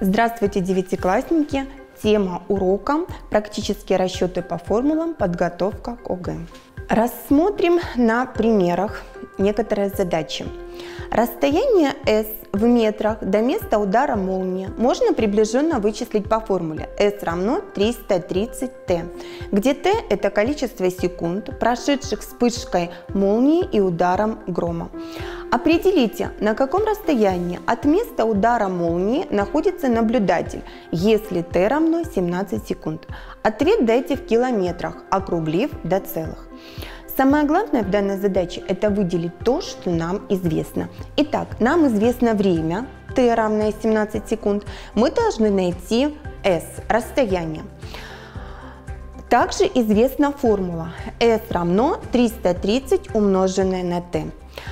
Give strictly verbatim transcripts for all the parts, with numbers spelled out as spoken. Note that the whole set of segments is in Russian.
Здравствуйте, девятиклассники! Тема урока «Практические расчеты по формулам. Подготовка к ОГЭ». Рассмотрим на примерах некоторые задачи. Расстояние S в метрах до места удара молнии можно приближенно вычислить по формуле S равно триста тридцать Т, где Т – это количество секунд, прошедших вспышкой молнии и ударом грома. Определите, на каком расстоянии от места удара молнии находится наблюдатель, если Т равно семнадцать секунд. Ответ дайте в километрах, округлив до целых. Самое главное в данной задаче – это выделить то, что нам известно. Итак, нам известно время, Т равное семнадцать секунд. Мы должны найти S, расстояние. Также известна формула S равно триста тридцать умноженное на Т.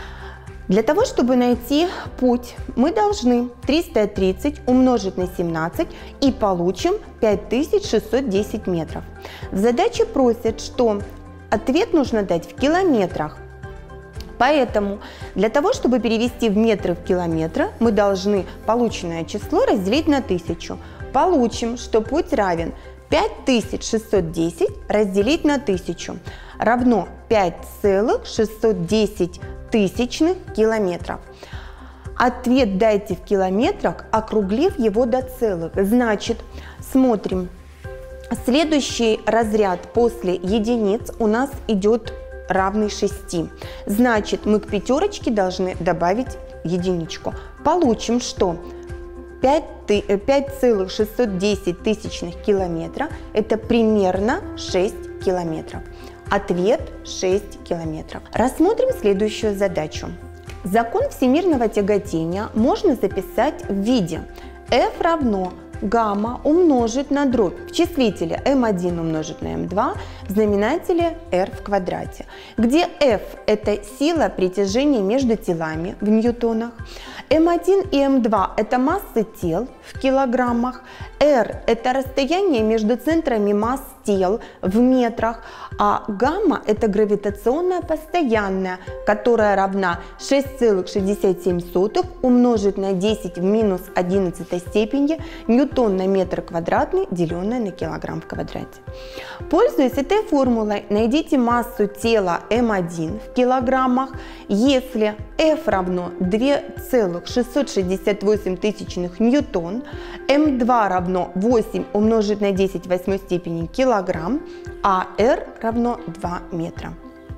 Для того, чтобы найти путь, мы должны триста тридцать умножить на семнадцать и получим пять тысяч шестьсот десять метров. В задаче просят, что ответ нужно дать в километрах. Поэтому для того, чтобы перевести в метры в километры, мы должны полученное число разделить на тысячу. Получим, что путь равен пять тысяч шестьсот десять разделить на тысячу равно пять целых шестьсот десять тысячных километров. Ответ дайте в километрах, округлив его до целых. Значит, смотрим. Следующий разряд после единиц у нас идет равный шести. Значит, мы к пятерочке должны добавить единичку. Получим, что пять целых шестьсот десять тысячных километра – это примерно шесть километров. Ответ шесть километров. Рассмотрим следующую задачу. Закон всемирного тяготения можно записать в виде F равно гамма умножить на дробь в числителе эм один умножить на эм два в знаменателе R в квадрате, где F – это сила притяжения между телами в ньютонах, эм один и эм два – это массы тел в килограммах, R – это расстояние между центрами масс тел в метрах, а гамма – это гравитационная постоянная, которая равна шесть целых шестьдесят семь сотых умножить на десять в минус одиннадцатой степени ньютон на метр квадратный, деленное на килограмм в квадрате. Пользуясь этой формулой, найдите массу тела эм один в килограммах, если F равно две целых шестьсот шестьдесят восемь тысячных ньютон, эм два равно восемь умножить на десять в восьмой степени килограмм, а R равно два метра.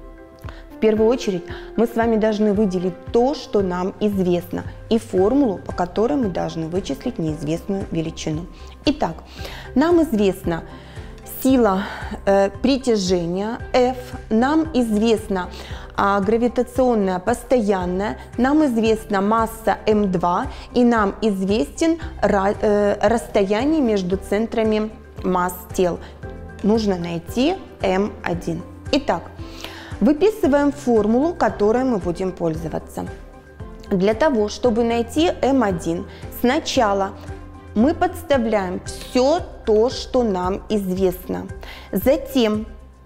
В первую очередь мы с вами должны выделить то, что нам известно, и формулу, по которой мы должны вычислить неизвестную величину. Итак, нам известна сила э, притяжения F, нам известна а, гравитационная постоянная, нам известна масса эм два и нам известен ра, э, расстояние между центрами масс тел. Нужно найти эм один. Итак, выписываем формулу, которой мы будем пользоваться. Для того, чтобы найти эм один, сначала мы подставляем все то, что нам известно. Затем,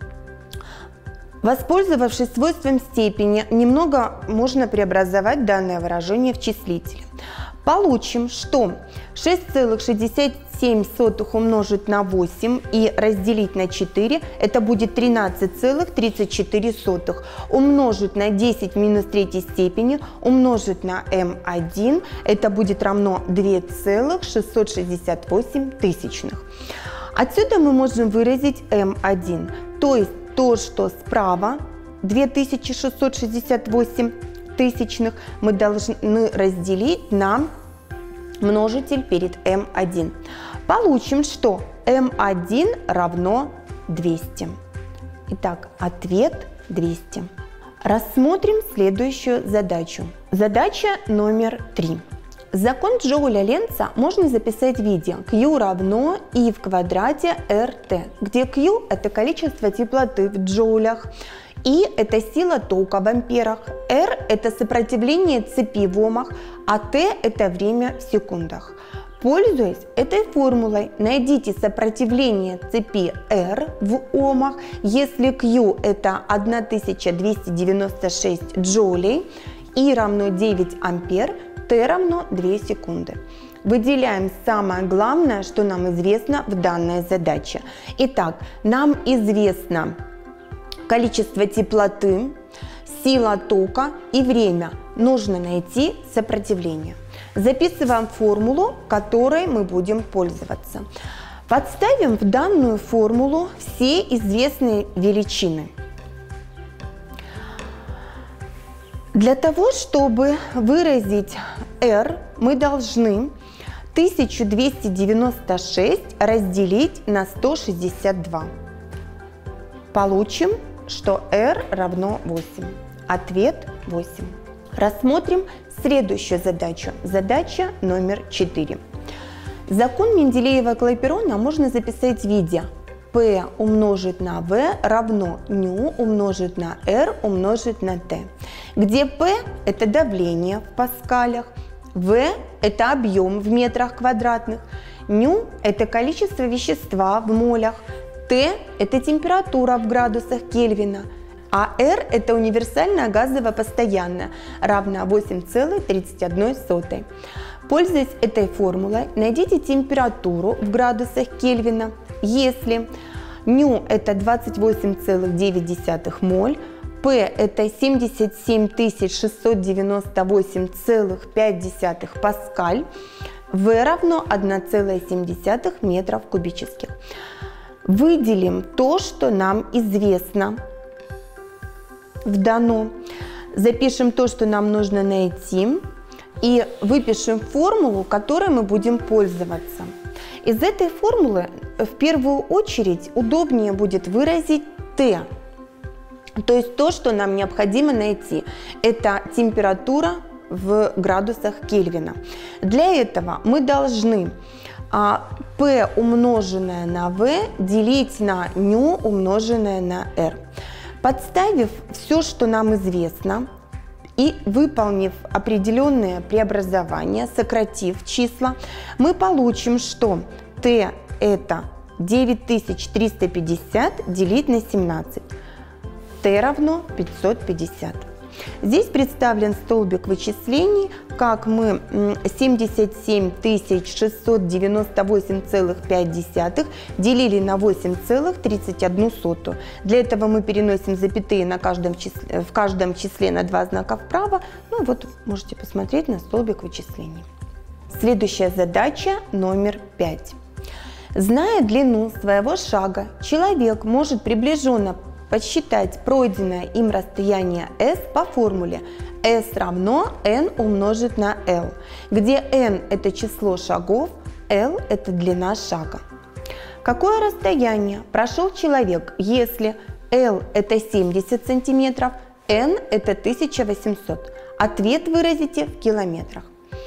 воспользовавшись свойством степени, немного можно преобразовать данное выражение в числитель. Получим, что шесть целых шестьдесят семь сотых умножить на восемь и разделить на четыре, это будет тринадцать целых тридцать четыре сотых. Умножить на десять в минус третьей степени, умножить на эм один, это будет равно две целых шестьсот шестьдесят восемь тысячных. Отсюда мы можем выразить эм один, то есть то, что справа две тысячи шестьсот шестьдесят восемь тысячных, мы должны разделить на множитель перед эм один. Получим, что эм один равно двести. Итак, ответ двести. Рассмотрим следующую задачу. Задача номер три. Закон Джоуля-Ленца можно записать в виде Q равно I в квадрате РТ, где Q – это количество теплоты в джоулях, I – это сила тока в амперах, R – это сопротивление цепи в омах, а T – это время в секундах. Пользуясь этой формулой, найдите сопротивление цепи R в омах, если Q – это тысяча двести девяносто шесть джоулей, I равно девять ампер, T равно две секунды. выделяем самое главное, что нам известно в данной задаче. Итак, нам известно количество теплоты, сила тока и время. Нужно найти сопротивление. Записываем формулу, которой мы будем пользоваться. Подставим в данную формулу все известные величины. Для того, чтобы выразить R, мы должны тысячу двести девяносто шесть разделить на сто шестьдесят два. Получим, что R равно восемь. Ответ восемь. Рассмотрим следующую задачу. Задача номер четыре. Закон Менделеева-Клапейрона можно записать в виде P умножить на V равно ню умножить на R умножить на T, где P – это давление в паскалях, V – это объем в метрах квадратных, ню – это количество вещества в молях, T – это температура в градусах Кельвина, а R – это универсальная газовая постоянная, равна восемь целых тридцать одна сотая. Пользуясь этой формулой, найдите температуру в градусах Кельвина. Если ню – это двадцать восемь целых девять десятых моль, P – это семьдесят семь тысяч шестьсот девяносто восемь целых пять десятых паскаль, V равно одна целая семь десятых метров кубических. Выделим то, что нам известно в дано. Запишем то, что нам нужно найти, и выпишем формулу, которой мы будем пользоваться. Из этой формулы в первую очередь удобнее будет выразить T, то есть то, что нам необходимо найти, это температура в градусах Кельвина. Для этого мы должны P умноженное на V делить на ню умноженное на R. Подставив все, что нам известно, и выполнив определенные преобразования, сократив числа, мы получим, что T это девять тысяч триста пятьдесят делить на семнадцать. T равно пятьсот пятьдесят. Здесь представлен столбик вычислений, как мы семьдесят семь тысяч шестьсот девяносто восемь целых пять десятых делили на восемь целых тридцать одну сотую. Для этого мы переносим запятые на каждом числе, в каждом числе на два знака вправо. Ну вот можете посмотреть на столбик вычислений. Следующая задача номер пять. Зная длину своего шага, человек может приближенно подсчитать пройденное им расстояние s по формуле s равно n умножить на l, где n – это число шагов, l – это длина шага. Какое расстояние прошел человек, если l – это семьдесят сантиметров, n – это тысяча восемьсот? Ответ выразите в километрах.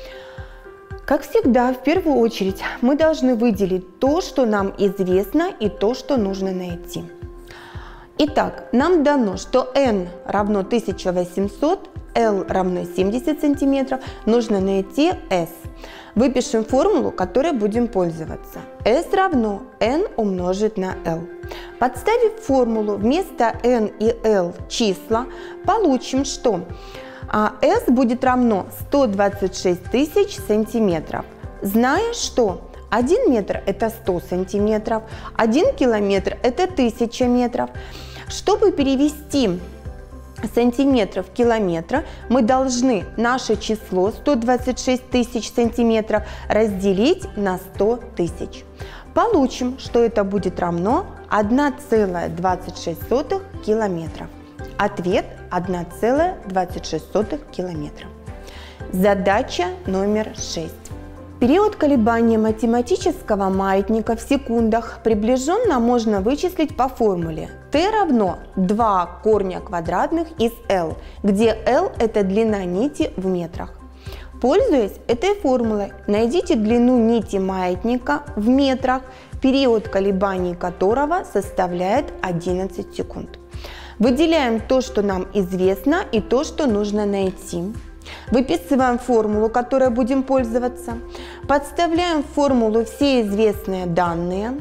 Как всегда, в первую очередь мы должны выделить то, что нам известно, и то, что нужно найти. Итак, нам дано, что n равно тысяча восемьсот, l равно семьдесят сантиметров, нужно найти s. Выпишем формулу, которой будем пользоваться. S равно n умножить на l. Подставив формулу вместо n и l числа, получим, что s будет равно сто двадцать шесть тысяч сантиметров. Зная, что один метр – это сто сантиметров, один километр – это тысяча метров. Чтобы перевести сантиметров в километры, мы должны наше число сто двадцать шесть тысяч сантиметров разделить на сто тысяч. Получим, что это будет равно одна целая двадцать шесть сотых километров. Ответ – одна целая двадцать шесть сотых километра. Задача номер шесть. Период колебания математического маятника в секундах приближенно можно вычислить по формуле T равно два корня квадратных из L, где L – это длина нити в метрах. Пользуясь этой формулой, найдите длину нити маятника в метрах, период колебаний которого составляет одиннадцать секунд. Выделяем то, что нам известно, и то, что нужно найти. Выписываем формулу, которой будем пользоваться. Подставляем в формулу все известные данные.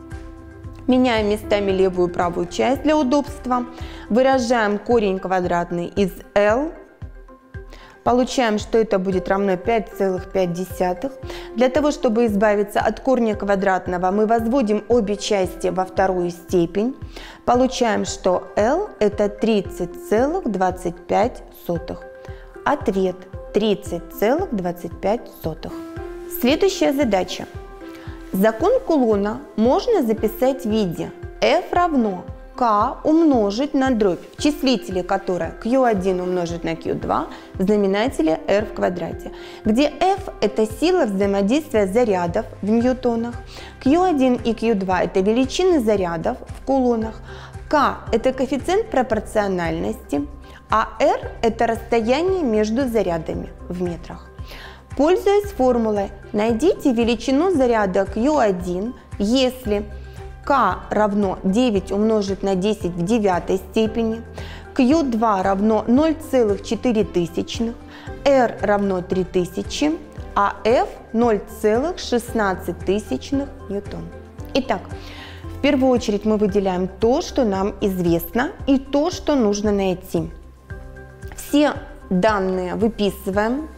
Меняем местами левую и правую часть для удобства. Выражаем корень квадратный из L. Получаем, что это будет равно пять целых пять десятых. Для того, чтобы избавиться от корня квадратного, мы возводим обе части во вторую степень. Получаем, что L это тридцать целых двадцать пять сотых. Ответ тридцать целых двадцать пять сотых. Следующая задача. Закон Кулона можно записать в виде F равно k умножить на дробь в числителе, которое кью один умножить на кью два в знаменателе r в квадрате, где F это сила взаимодействия зарядов в ньютонах, кью один и кью два это величины зарядов в кулонах, k это коэффициент пропорциональности, а r это расстояние между зарядами в метрах. Пользуясь формулой, найдите величину заряда кью один, если k равно девять умножить на десять в девятой степени, кью два равно ноль целых четыре тысячных, r равно три тысячи, а f ноль целых шестнадцать тысячных ньютон. Итак, в первую очередь мы выделяем то, что нам известно, и то, что нужно найти. Все данные выписываем.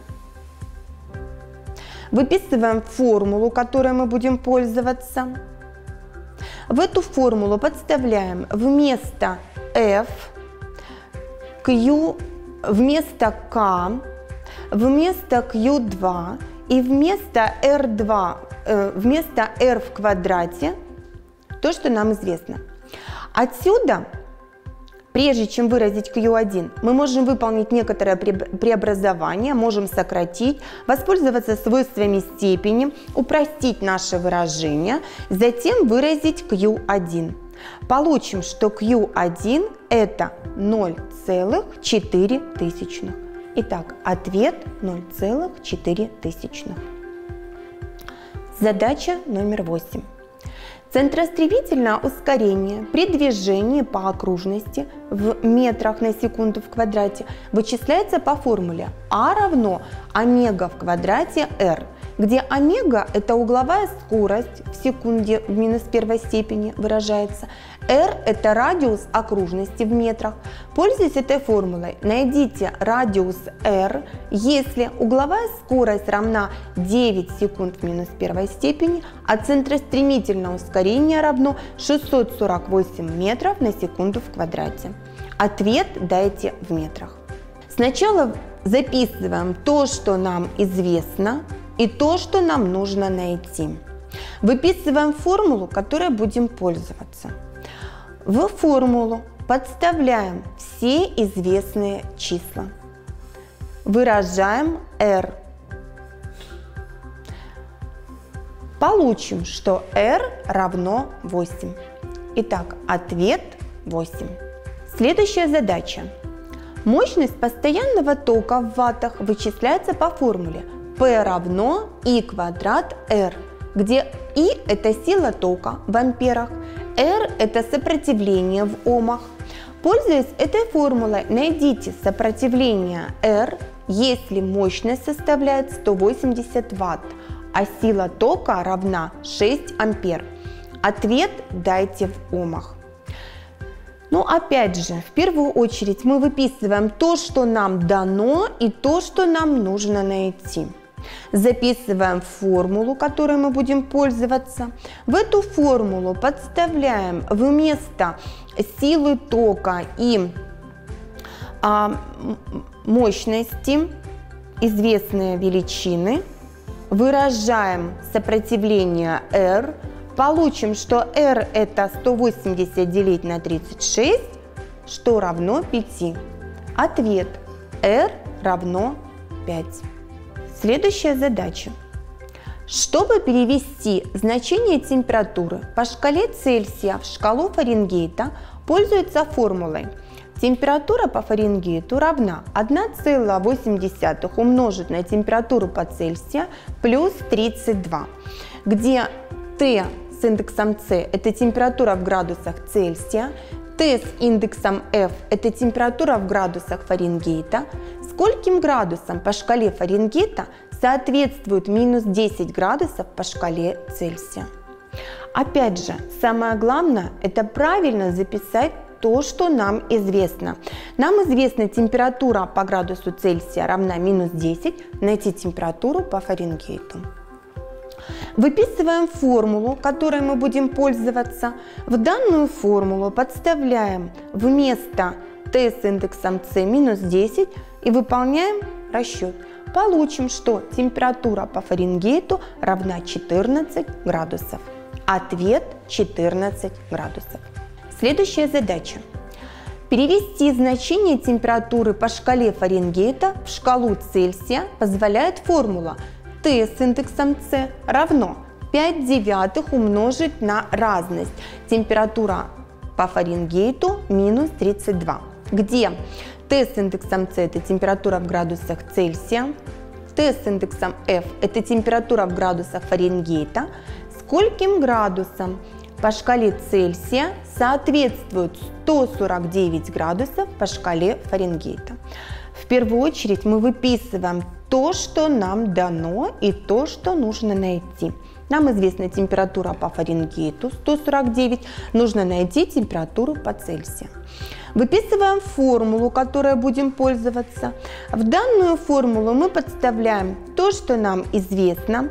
Выписываем формулу, которой мы будем пользоваться. В эту формулу подставляем вместо F, Q, вместо K, вместо кью два и вместо эр два, э, вместо R в квадрате то, что нам известно. Отсюда, прежде чем выразить кью один, мы можем выполнить некоторое преобразование, можем сократить, воспользоваться свойствами степени, упростить наше выражение, затем выразить кью один. Получим, что кью один это ноль целых четыре тысячных. Итак, ответ ноль целых четыре тысячных. Задача номер восемь. Центростремительное ускорение при движении по окружности в метрах на секунду в квадрате вычисляется по формуле А равно омега в квадрате r, где омега это угловая скорость в секунде в минус первой степени выражается, r это радиус окружности в метрах. Пользуясь этой формулой, найдите радиус r, если угловая скорость равна девять секунд в минус первой степени, а центростремительное ускорение равно шестьсот сорок восемь метров на секунду в квадрате. Ответ дайте в метрах. Сначала записываем то, что нам известно, и то, что нам нужно найти. Выписываем формулу, которой будем пользоваться. В формулу подставляем все известные числа. Выражаем r. Получим, что r равно восемь. Итак, ответ восемь. Следующая задача. Мощность постоянного тока в ваттах вычисляется по формуле P равно I квадрат R, где I это сила тока в амперах, R это сопротивление в омах. Пользуясь этой формулой, найдите сопротивление R, если мощность составляет сто восемьдесят ватт, а сила тока равна шесть ампер. Ответ дайте в омах. Но опять же, в первую очередь мы выписываем то, что нам дано, и то, что нам нужно найти. Записываем формулу, которой мы будем пользоваться. В эту формулу подставляем вместо силы тока и а, мощности известные величины. Выражаем сопротивление R. Получим, что R это сто восемьдесят делить на тридцать шесть, что равно пяти. Ответ R равно пять. Следующая задача. Чтобы перевести значение температуры по шкале Цельсия в шкалу Фаренгейта, пользуются формулой. Температура по Фаренгейту равна одна целая восемь десятых умножить на температуру по Цельсию плюс тридцать два, где Т с индексом С это температура в градусах Цельсия, Т с индексом F это температура в градусах Фаренгейта. Скольким градусам по шкале Фаренгейта соответствует минус десять градусов по шкале Цельсия? Опять же, самое главное это правильно записать то, что нам известно. Нам известна температура по градусу Цельсия равна минус десять, найти температуру по Фаренгейту. Выписываем формулу, которой мы будем пользоваться. В данную формулу подставляем вместо Т с индексом С минус десять и выполняем расчет. Получим, что температура по Фаренгейту равна четырнадцать градусов. Ответ четырнадцать градусов. Следующая задача. Перевести значение температуры по шкале Фаренгейта в шкалу Цельсия позволяет формула Т с индексом С равно пять девятых умножить на разность температура по Фаренгейту минус тридцать два, где Т с индексом С это температура в градусах Цельсия, Т с индексом F это температура в градусах Фаренгейта, скольким градусам по шкале Цельсия соответствует сто сорок девять градусов по шкале Фаренгейта. В первую очередь мы выписываем то, что нам дано, и то, что нужно найти. Нам известна температура по Фаренгейту сто сорок девять, нужно найти температуру по Цельсию. Выписываем формулу, которой будем пользоваться. В данную формулу мы подставляем то, что нам известно,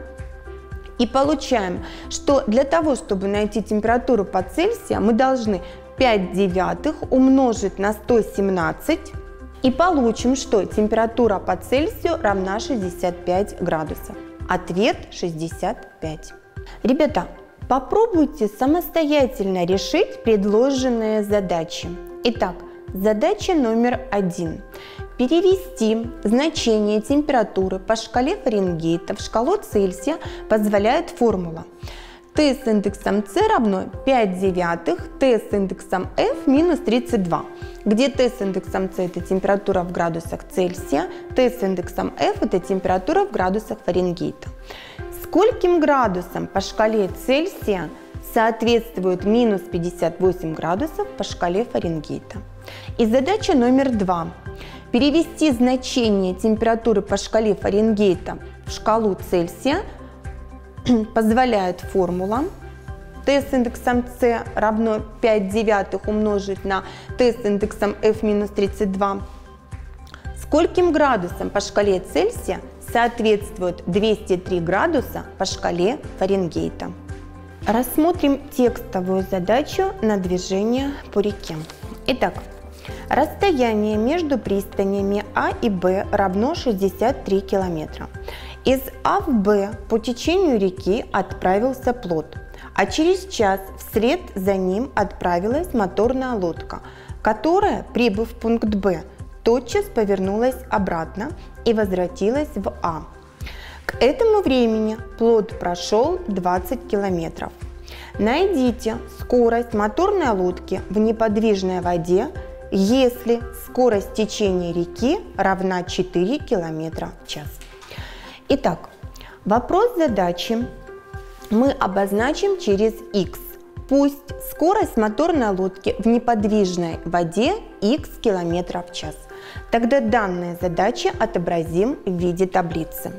и получаем, что для того, чтобы найти температуру по Цельсию, мы должны пять девятых умножить на сто семнадцать, и получим, что температура по Цельсию равна шестьдесят пять градусов. Ответ шестьдесят пять. Ребята, попробуйте самостоятельно решить предложенные задачи. Итак, задача номер один. Перевести значение температуры по шкале Фаренгейта в шкалу Цельсия позволяет формула Т с индексом С равно пять девятых, Т с индексом F минус тридцать два, где Т с индексом С это температура в градусах Цельсия, Т с индексом F это температура в градусах Фаренгейта. Скольким градусам по шкале Цельсия соответствует минус пятьдесят восемь градусов по шкале Фаренгейта? И задача номер два. Перевести значение температуры по шкале Фаренгейта в шкалу Цельсия позволяет формула Т с индексом С равно пять девятых умножить на Т с индексом F минус тридцать два. Скольким градусам по шкале Цельсия соответствует двести три градуса по шкале Фаренгейта? Рассмотрим текстовую задачу на движение по реке. Итак, расстояние между пристанями А и Б равно шестьдесят три километра. Из А в Б по течению реки отправился плот, а через час вслед за ним отправилась моторная лодка, которая, прибыв в пункт Б, тотчас повернулась обратно и возвратилась в А. К этому времени плот прошел двадцать километров. Найдите скорость моторной лодки в неподвижной воде, если скорость течения реки равна четыре километра в час. Итак, вопрос задачи мы обозначим через х. Пусть скорость моторной лодки в неподвижной воде х километров в час. Тогда данные задачи отобразим в виде таблицы.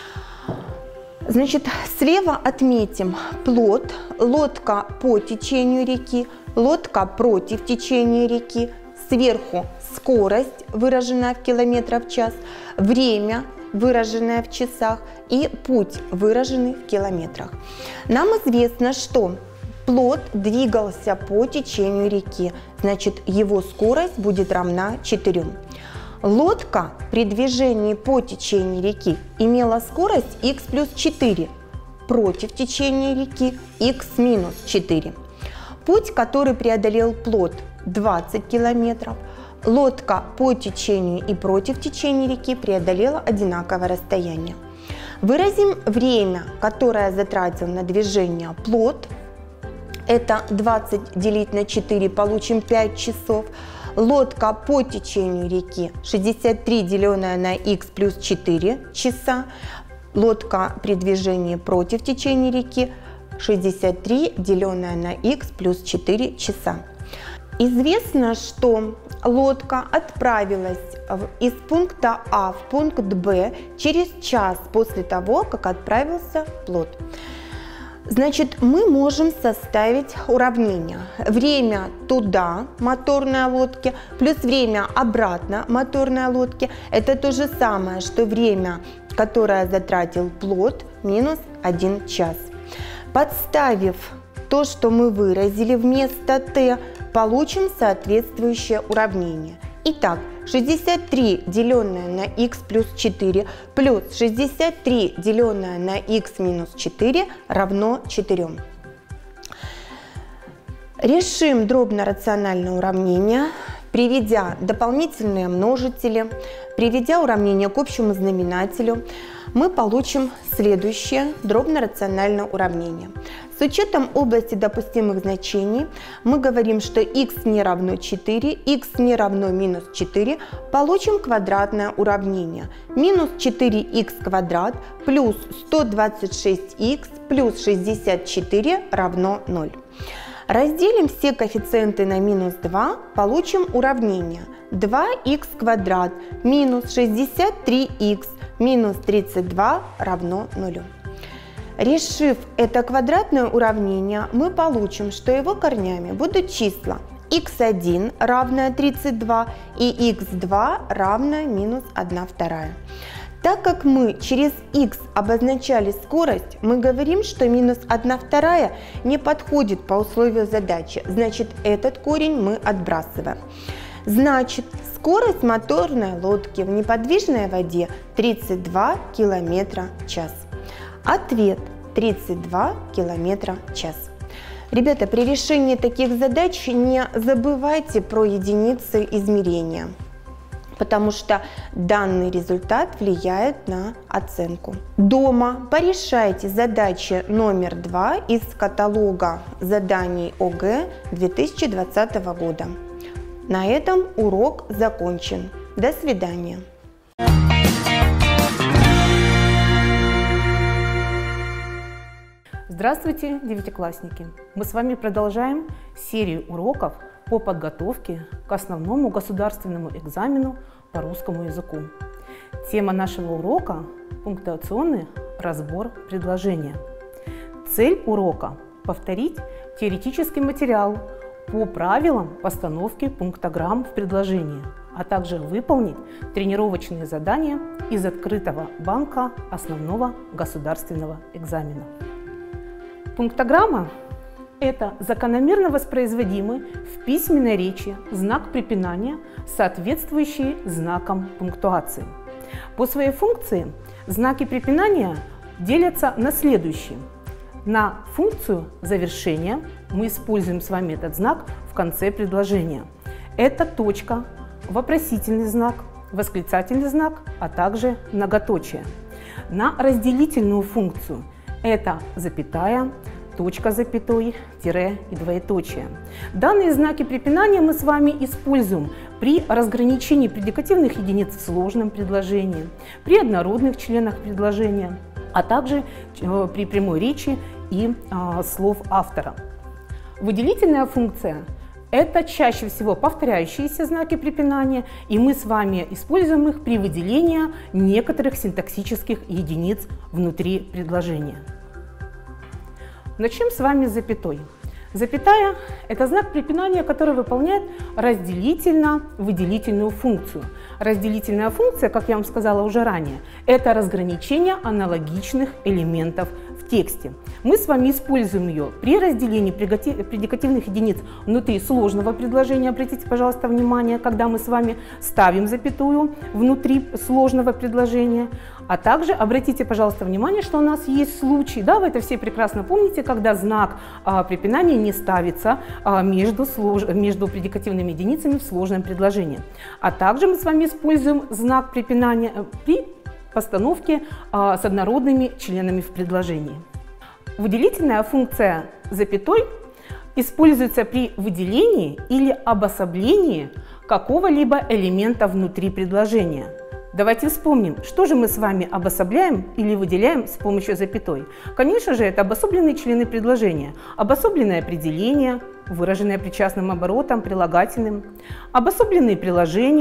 Значит, слева отметим плот, лодка по течению реки, лодка против течения реки, сверху скорость, выраженная в километрах в час, время, выраженное в часах, и путь, выраженный в километрах. Нам известно, что плот двигался по течению реки, значит, его скорость будет равна четырем. Лодка при движении по течению реки имела скорость х плюс четыре, против течения реки х минус четыре. Путь, который преодолел плот, двадцать километров. Лодка по течению и против течения реки преодолела одинаковое расстояние. Выразим время, которое затратил на движение плот. Это двадцать делить на четыре, получим пять часов. Лодка по течению реки шестьдесят три деленное на х плюс четыре часа. Лодка при движении против течения реки шестьдесят три деленное на х плюс четыре часа. Известно, что лодка отправилась из пункта А в пункт Б через час после того, как отправился плот. Значит, мы можем составить уравнение. Время туда моторной лодки плюс время обратно моторной лодки – это то же самое, что время, которое затратил плот, минус один час. Подставив то, что мы выразили вместо t, получим соответствующее уравнение. Итак, шестьдесят три деленное на х плюс четыре плюс шестьдесят три деленное на х минус четыре равно четырем. Решим дробно-рациональное уравнение, приведя дополнительные множители, приведя уравнение к общему знаменателю, мы получим следующее дробно-рациональное уравнение. С учетом области допустимых значений мы говорим, что х не равно четыре, х не равно минус четыре, получим квадратное уравнение. Минус четыре х квадрат плюс сто двадцать шесть х плюс шестьдесят четыре равно ноль. Разделим все коэффициенты на минус два, получим уравнение два х квадрат минус шестьдесят три х минус тридцать два равно нулю. Решив это квадратное уравнение, мы получим, что его корнями будут числа х один равное тридцать два и х два равное минус одна вторая. Так как мы через х обозначали скорость, мы говорим, что минус одна вторая не подходит по условию задачи, значит этот корень мы отбрасываем. Значит, скорость моторной лодки в неподвижной воде тридцать два километра в час. Ответ тридцать два километра в час. Ребята, при решении таких задач не забывайте про единицы измерения, потому что данный результат влияет на оценку. Дома порешайте задачи номер два из каталога заданий ОГЭ две тысячи двадцатого года. На этом урок закончен. До свидания. Здравствуйте, девятиклассники! Мы с вами продолжаем серию уроков по подготовке к основному государственному экзамену по русскому языку. Тема нашего урока – пунктуационный разбор предложения. Цель урока – повторить теоретический материал по правилам постановки пунктограмм в предложении, а также выполнить тренировочные задания из открытого банка основного государственного экзамена. Пунктограмма – это закономерно воспроизводимый в письменной речи знак препинания, соответствующий знакам пунктуации. По своей функции знаки препинания делятся на следующие. На функцию завершения мы используем с вами этот знак в конце предложения. Это точка, вопросительный знак, восклицательный знак, а также многоточие. На разделительную функцию это запятая, точка запятой, тире и двоеточие. Данные знаки препинания мы с вами используем при разграничении предикативных единиц в сложном предложении, при однородных членах предложения, а также при прямой речи и а, слов автора. Выделительная функция – это чаще всего повторяющиеся знаки препинания, и мы с вами используем их при выделении некоторых синтаксических единиц внутри предложения. Начнем с вами с запятой. Запятая – это знак препинания, который выполняет разделительно-выделительную функцию. Разделительная функция, как я вам сказала уже ранее, это разграничение аналогичных элементов в тексте. Мы с вами используем ее при разделении предикативных единиц внутри сложного предложения. Обратите, пожалуйста, внимание, когда мы с вами ставим запятую внутри сложного предложения. А также обратите, пожалуйста, внимание, что у нас есть случаи, да, вы это все прекрасно помните, когда знак а, препинания не ставится а, между, слож... между предикативными единицами в сложном предложении. А также мы с вами используем знак препинания при постановке а, с однородными членами в предложении. Выделительная функция запятой используется при выделении или обособлении какого-либо элемента внутри предложения. Давайте вспомним, что же мы с вами обособляем или выделяем с помощью запятой. Конечно же, это обособленные члены предложения, обособленное определение, выраженное причастным оборотом, прилагательным, обособленные приложения,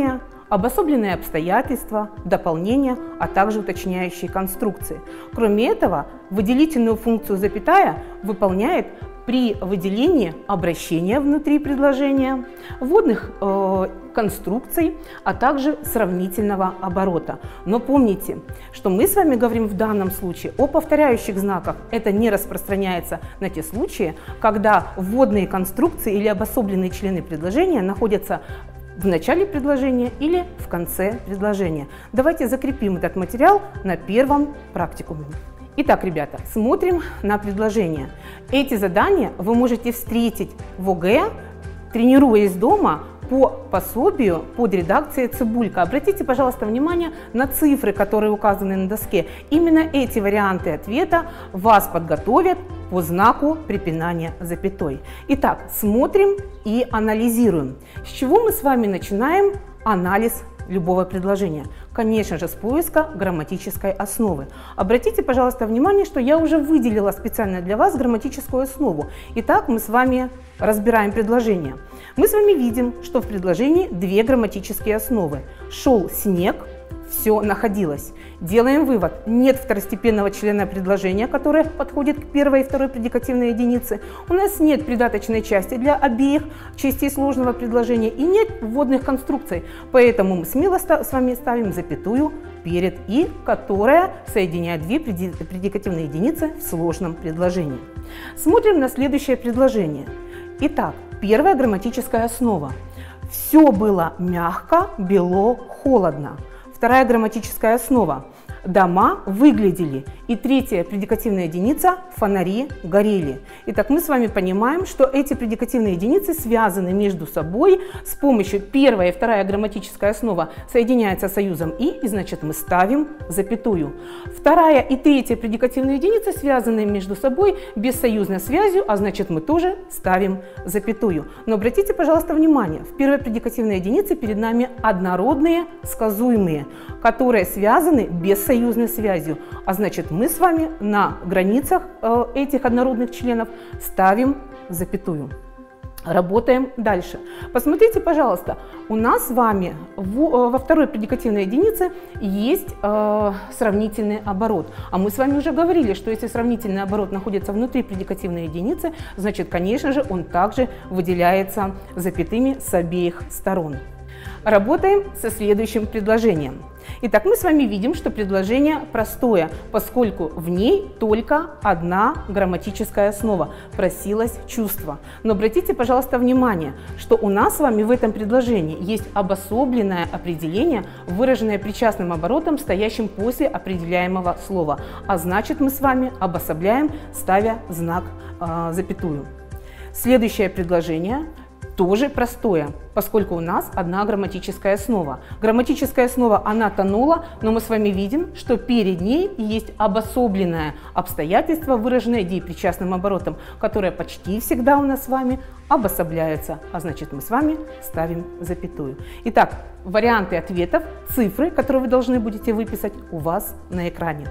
обособленные обстоятельства, дополнения, а также уточняющие конструкции. Кроме этого, выделительную функцию запятая выполняет при выделении обращения внутри предложения, вводных э, конструкций, а также сравнительного оборота. Но помните, что мы с вами говорим в данном случае о повторяющих знаках. Это не распространяется на те случаи, когда вводные конструкции или обособленные члены предложения находятся в начале предложения или в конце предложения. Давайте закрепим этот материал на первом практикуме. Итак, ребята, смотрим на предложение. Эти задания вы можете встретить в ОГЭ, тренируясь дома по пособию под редакцией Цибулько. Обратите, пожалуйста, внимание на цифры, которые указаны на доске. Именно эти варианты ответа вас подготовят по знаку препинания запятой. Итак, смотрим и анализируем. С чего мы с вами начинаем анализ любого предложения? Конечно же, с поиска грамматической основы. Обратите, пожалуйста, внимание, что я уже выделила специально для вас грамматическую основу. Итак, мы с вами разбираем предложение. Мы с вами видим, что в предложении две грамматические основы. Шел снег, все находилось. Делаем вывод. Нет второстепенного члена предложения, которое подходит к первой и второй предикативной единице. У нас нет придаточной части для обеих частей сложного предложения и нет вводных конструкций. Поэтому мы смело с вами ставим запятую перед «и», которая соединяет две предикативные единицы в сложном предложении. Смотрим на следующее предложение. Итак, первая грамматическая основа. Все было мягко, бело, холодно. Вторая грамматическая основа. Дома выглядели. И третья предикативная единица – фонари горели. Итак, мы с вами понимаем, что эти предикативные единицы связаны между собой с помощью первая и вторая грамматическая основа соединяется союзом «и», и значит мы ставим запятую. Вторая и третья предикативные единицы связаны между собой бессоюзной связью, а значит мы тоже ставим запятую. Но обратите, пожалуйста, внимание, в первой предикативной единице перед нами однородные сказуемые, которые связаны бессоюзной связью, а значит мы с вами на границах э, этих однородных членов ставим запятую. Работаем дальше. Посмотрите, пожалуйста, у нас с вами в, э, во второй предикативной единице есть э, сравнительный оборот. А мы с вами уже говорили, что если сравнительный оборот находится внутри предикативной единицы, значит, конечно же, он также выделяется запятыми с обеих сторон. Работаем со следующим предложением. Итак, мы с вами видим, что предложение простое, поскольку в ней только одна грамматическая основа – просилось чувство. Но обратите, пожалуйста, внимание, что у нас с вами в этом предложении есть обособленное определение, выраженное причастным оборотом, стоящим после определяемого слова. А значит, мы с вами обособляем, ставя знак э, запятую. Следующее предложение тоже простое, поскольку у нас одна грамматическая основа. Грамматическая основа, она тонула, но мы с вами видим, что перед ней есть обособленное обстоятельство, выраженное деепричастным оборотом, которое почти всегда у нас с вами обособляется, а значит мы с вами ставим запятую. Итак, варианты ответов, цифры, которые вы должны будете выписать, у вас на экране.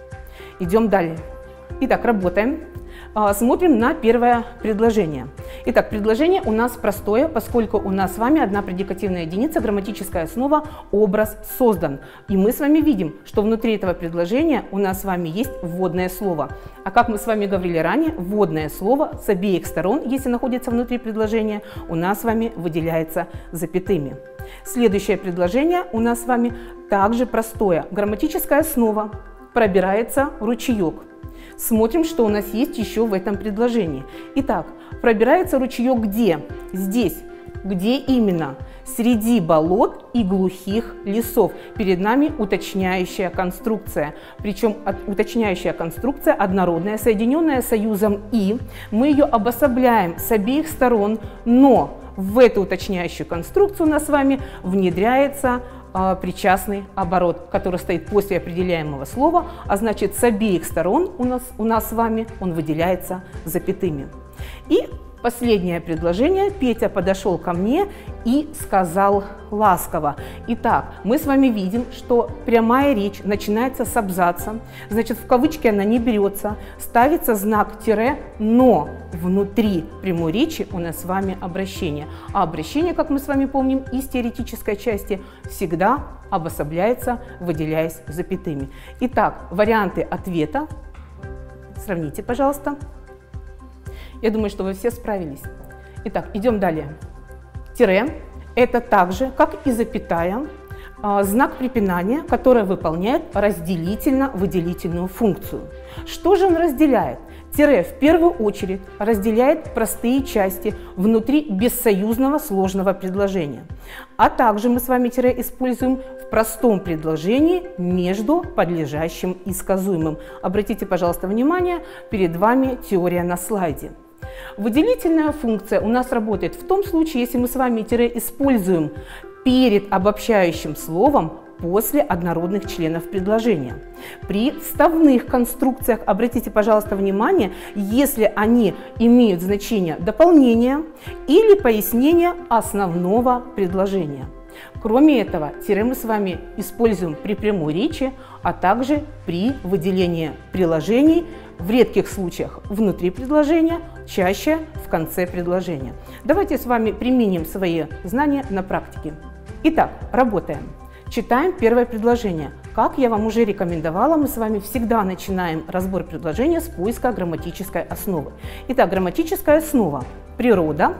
Идем далее. Итак, работаем. Смотрим на первое предложение. Итак, предложение у нас простое, поскольку у нас с вами одна предикативная единица, грамматическая основа, образ создан. И мы с вами видим, что внутри этого предложения у нас с вами есть вводное слово. А как мы с вами говорили ранее, вводное слово с обеих сторон, если находится внутри предложения, у нас с вами выделяется запятыми. Следующее предложение у нас с вами также простое. Грамматическая основа, пробирается ручеек. Смотрим, что у нас есть еще в этом предложении. Итак, пробирается ручеек где? Здесь. Где именно? Среди болот и глухих лесов. Перед нами уточняющая конструкция. Причем уточняющая конструкция однородная, соединенная союзом «и». Мы ее обособляем с обеих сторон, но в эту уточняющую конструкцию у нас с вами внедряется причастный оборот, который стоит после определяемого слова, а значит с обеих сторон у нас, у нас с вами он выделяется запятыми. И Последнее предложение. Петя подошел ко мне и сказал ласково. Итак, мы с вами видим, что прямая речь начинается с абзаца. Значит, в кавычки она не берется. Ставится знак тире, но внутри прямой речи у нас с вами обращение. А обращение, как мы с вами помним из теоретической части, всегда обособляется, выделяясь запятыми. Итак, варианты ответа. Сравните, пожалуйста. Я думаю, что вы все справились. Итак, идем далее. Тире – это также, как и запятая, знак препинания, который выполняет разделительно-выделительную функцию. Что же он разделяет? Тире в первую очередь разделяет простые части внутри бессоюзного сложного предложения. А также мы с вами тире используем в простом предложении между подлежащим и сказуемым. Обратите, пожалуйста, внимание, перед вами теория на слайде. Выделительная функция у нас работает в том случае, если мы с вами тире используем перед обобщающим словом после однородных членов предложения. При вставных конструкциях, обратите, пожалуйста, внимание, если они имеют значение дополнения или пояснения основного предложения. Кроме этого, тире мы с вами используем при прямой речи, а также при выделении приложений, в редких случаях внутри предложения, чаще в конце предложения. Давайте с вами применим свои знания на практике. Итак, работаем. Читаем первое предложение. Как я вам уже рекомендовала, мы с вами всегда начинаем разбор предложения с поиска грамматической основы. Итак, грамматическая основа. Природа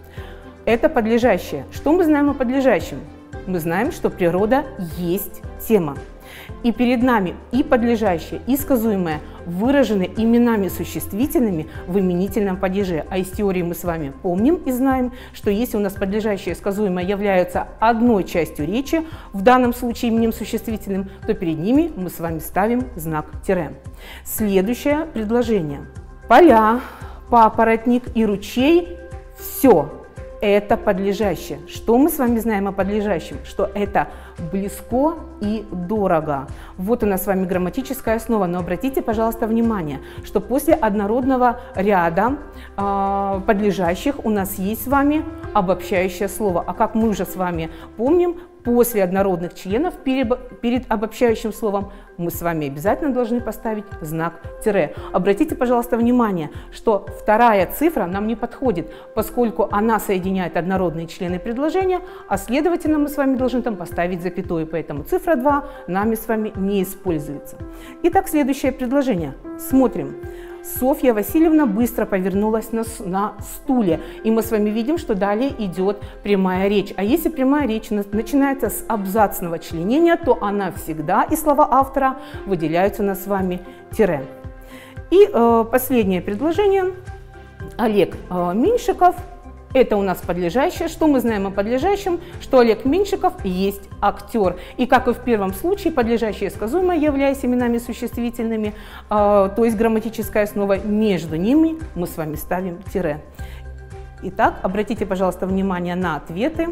– это подлежащее. Что мы знаем о подлежащем? Мы знаем, что природа есть тема. И перед нами и подлежащее, и сказуемое выражены именами существительными в именительном падеже. А из теории мы с вами помним и знаем, что если у нас подлежащее и сказуемое являются одной частью речи, в данном случае именем существительным, то перед ними мы с вами ставим знак тире. Следующее предложение. Поля, папоротник и ручей – все. Это подлежащее. Что мы с вами знаем о подлежащем? Что это близко и дорого. Вот у нас с вами грамматическая основа. Но обратите, пожалуйста, внимание, что после однородного ряда э, подлежащих у нас есть с вами обобщающее слово. А как мы уже с вами помним, после однородных членов перед, перед обобщающим словом мы с вами обязательно должны поставить знак тире. Обратите, пожалуйста, внимание, что вторая цифра нам не подходит, поскольку она соединяет однородные члены предложения, а следовательно мы с вами должны там поставить запятую, поэтому цифра два нами с вами не используется. Итак, следующее предложение. Смотрим. Софья Васильевна быстро повернулась на, на стуле, и мы с вами видим, что далее идет прямая речь. А если прямая речь начинается с абзацного членения, то она всегда, и слова автора выделяются у нас с вами тире. И э, последнее предложение. Олег э, Меньшиков. Это у нас подлежащее. Что мы знаем о подлежащем? Что Олег Меньшиков есть актер. И как и в первом случае, подлежащее и сказуемое, являясь именами существительными, э, то есть грамматическая основа, между ними мы с вами ставим тире. Итак, обратите, пожалуйста, внимание на ответы.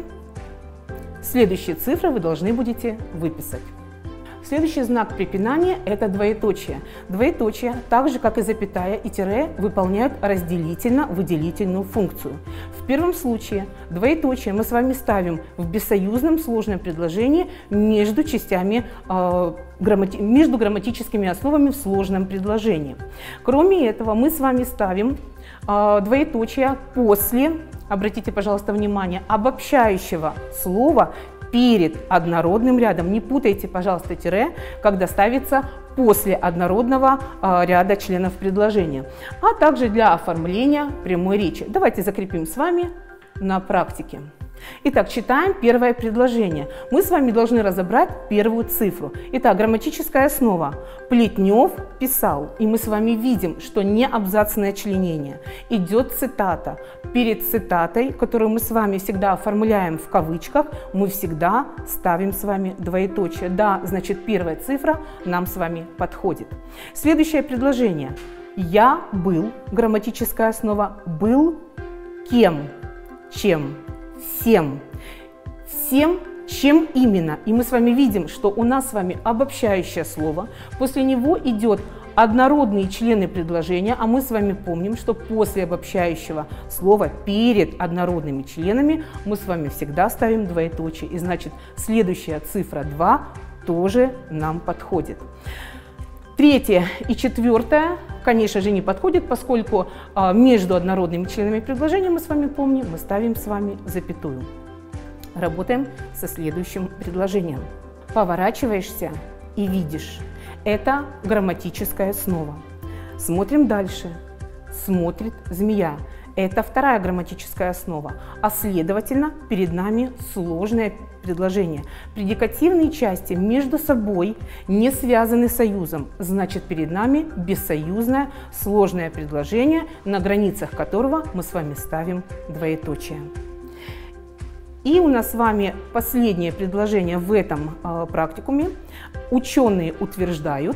Следующие цифры вы должны будете выписать. Следующий знак препинания – это двоеточие. Двоеточие, так же как и запятая и тире, выполняют разделительно-выделительную функцию. В первом случае двоеточие мы с вами ставим в бессоюзном сложном предложении между частями, э, граммати между грамматическими основами в сложном предложении. Кроме этого, мы с вами ставим э, двоеточие после, обратите, пожалуйста, внимание, обобщающего слова перед однородным рядом. Не путайте, пожалуйста, тире, когда ставится после однородного э, ряда членов предложения, а также для оформления прямой речи. Давайте закрепим с вами на практике. Итак, читаем первое предложение. Мы с вами должны разобрать первую цифру. Итак, грамматическая основа. Плетнев писал. И мы с вами видим, что не абзацное членение. Идет цитата. Перед цитатой, которую мы с вами всегда оформляем в кавычках, мы всегда ставим с вами двоеточие. Да, значит, первая цифра нам с вами подходит. Следующее предложение. Я был. Грамматическая основа. Был кем? Чем? Всем. Всем, чем именно. И мы с вами видим, что у нас с вами обобщающее слово. После него идет однородные члены предложения, а мы с вами помним, что после обобщающего слова перед однородными членами мы с вами всегда ставим двоеточие. И значит, следующая цифра два тоже нам подходит. Третье и четвертое, конечно же, не подходит, поскольку а, между однородными членами предложения, мы с вами помним, мы ставим с вами запятую. Работаем со следующим предложением. Поворачиваешься и видишь. Это грамматическая основа. Смотрим дальше. Смотрит змея. Это вторая грамматическая основа, а следовательно, перед нами сложное предложение. Предикативные части между собой не связаны союзом, значит, перед нами бессоюзное сложное предложение, на границах которого мы с вами ставим двоеточие. И у нас с вами последнее предложение в этом э, практикуме. Ученые утверждают,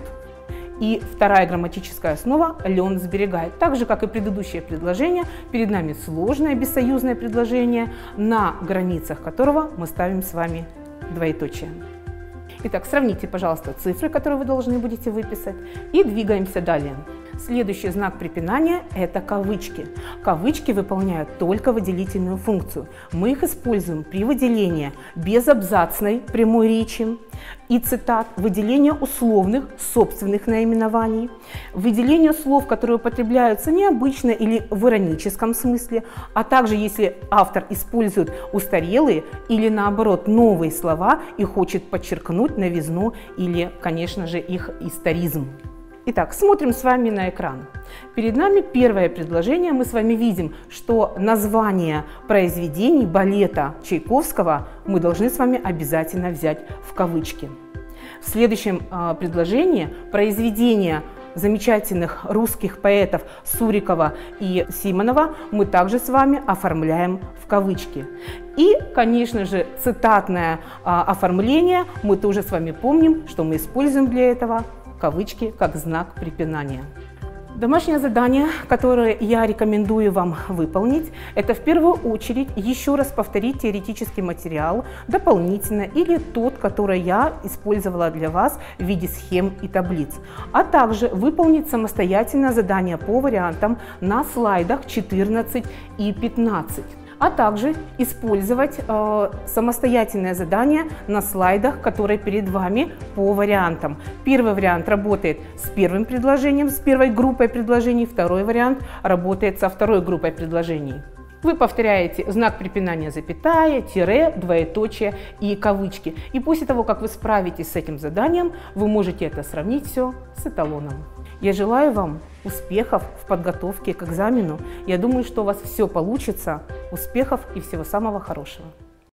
и вторая грамматическая основа «лен сберегает». Так же, как и предыдущее предложение, перед нами сложное бессоюзное предложение, на границах которого мы ставим с вами двоеточие. Итак, сравните, пожалуйста, цифры, которые вы должны будете выписать, и двигаемся далее. Следующий знак препинания – это кавычки. Кавычки выполняют только выделительную функцию. Мы их используем при выделении безабзацной прямой речи и цитат, выделение условных собственных наименований, выделение слов, которые употребляются необычно или в ироническом смысле, а также если автор использует устарелые или наоборот новые слова и хочет подчеркнуть новизну или, конечно же, их историзм. Итак, смотрим с вами на экран. Перед нами первое предложение. Мы с вами видим, что название произведений балета Чайковского мы должны с вами обязательно взять в кавычки. В следующем э, предложении произведения замечательных русских поэтов Сурикова и Симонова мы также с вами оформляем в кавычки. И, конечно же, цитатное э, оформление мы тоже с вами помним, что мы используем для этого кавычки как знак препинания. Домашнее задание, которое я рекомендую вам выполнить, это в первую очередь еще раз повторить теоретический материал дополнительно или тот, который я использовала для вас в виде схем и таблиц, а также выполнить самостоятельно задание по вариантам на слайдах четырнадцать и пятнадцать. А также использовать э, самостоятельное задание на слайдах, которые перед вами по вариантам. Первый вариант работает с первым предложением, с первой группой предложений, второй вариант работает со второй группой предложений. Вы повторяете знак препинания запятая, тире, двоеточие и кавычки. И после того, как вы справитесь с этим заданием, вы можете это сравнить все с эталоном. Я желаю вам успехов в подготовке к экзамену. Я думаю, что у вас все получится. Успехов и всего самого хорошего.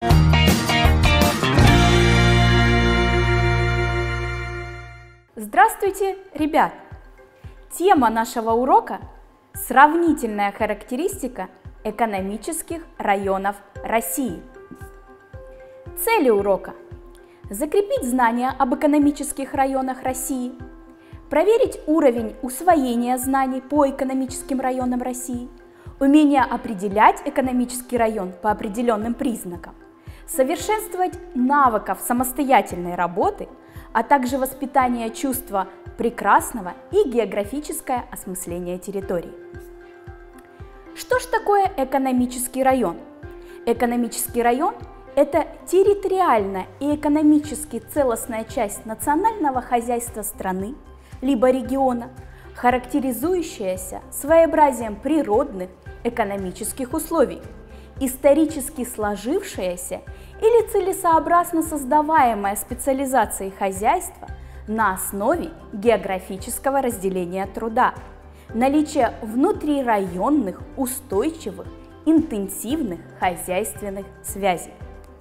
Здравствуйте, ребят! Тема нашего урока – сравнительная характеристика экономических районов России. Цели урока – закрепить знания об экономических районах России, проверить уровень усвоения знаний по экономическим районам России, умение определять экономический район по определенным признакам, совершенствовать навыков самостоятельной работы, а также воспитание чувства прекрасного и географическое осмысление территорий. Что ж такое экономический район? Экономический район – это территориальная и экономически целостная часть национального хозяйства страны, либо региона, характеризующаяся своеобразием природных экономических условий, исторически сложившаяся или целесообразно создаваемая специализацией хозяйства на основе географического разделения труда, наличие внутрирайонных устойчивых интенсивных хозяйственных связей.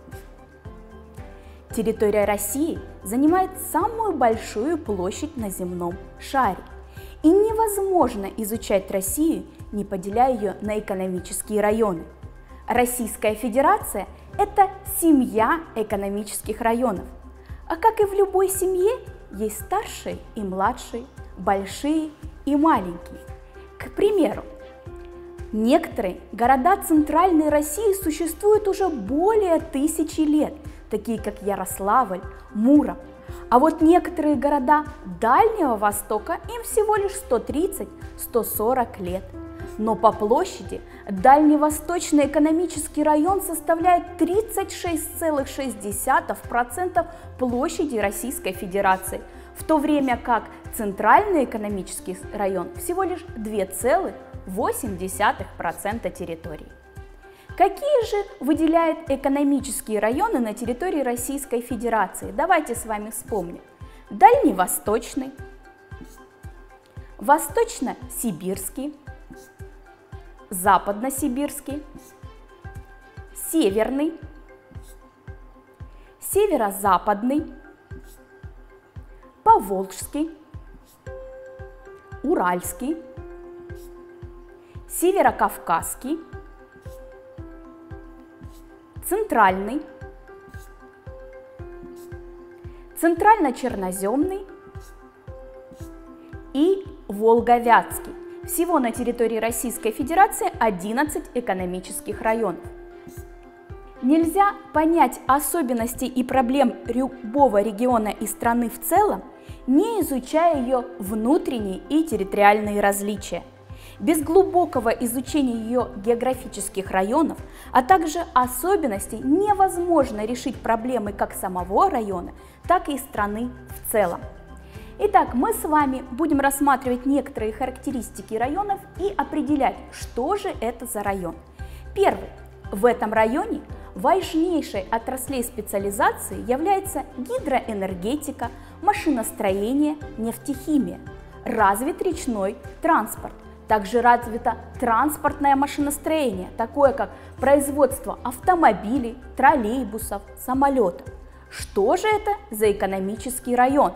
Территория России занимает самую большую площадь на земном шаре, и невозможно изучать Россию, не поделяя ее на экономические районы. Российская Федерация – это семья экономических районов, а как и в любой семье, есть старшие и младшие, большие и маленькие. К примеру, некоторые города Центральной России существуют уже более тысячи лет, такие как Ярославль, Муром, А вот некоторые города Дальнего Востока им всего лишь сто тридцать — сто сорок лет. Но по площади Дальневосточный экономический район составляет тридцать шесть целых шесть десятых процента площади Российской Федерации, в то время как Центральный экономический район всего лишь два целых восемь десятых процента территории. Какие же выделяют экономические районы на территории Российской Федерации? Давайте с вами вспомним. Дальневосточный, Восточно-Сибирский, Западно-Сибирский, Северный, Северо-Западный, Поволжский, Уральский, Северо-Кавказский, Центральный, Центрально-Черноземный и Волго-Вятский. Всего на территории Российской Федерации одиннадцать экономических районов. Нельзя понять особенности и проблем любого региона и страны в целом, не изучая ее внутренние и территориальные различия. Без глубокого изучения ее географических районов, а также особенностей, невозможно решить проблемы как самого района, так и страны в целом. Итак, мы с вами будем рассматривать некоторые характеристики районов и определять, что же это за район. Первый. В этом районе важнейшей отраслей специализации является гидроэнергетика, машиностроение, нефтехимия. Развит речной транспорт. Также развито транспортное машиностроение, такое как производство автомобилей, троллейбусов, самолетов. Что же это за экономический район?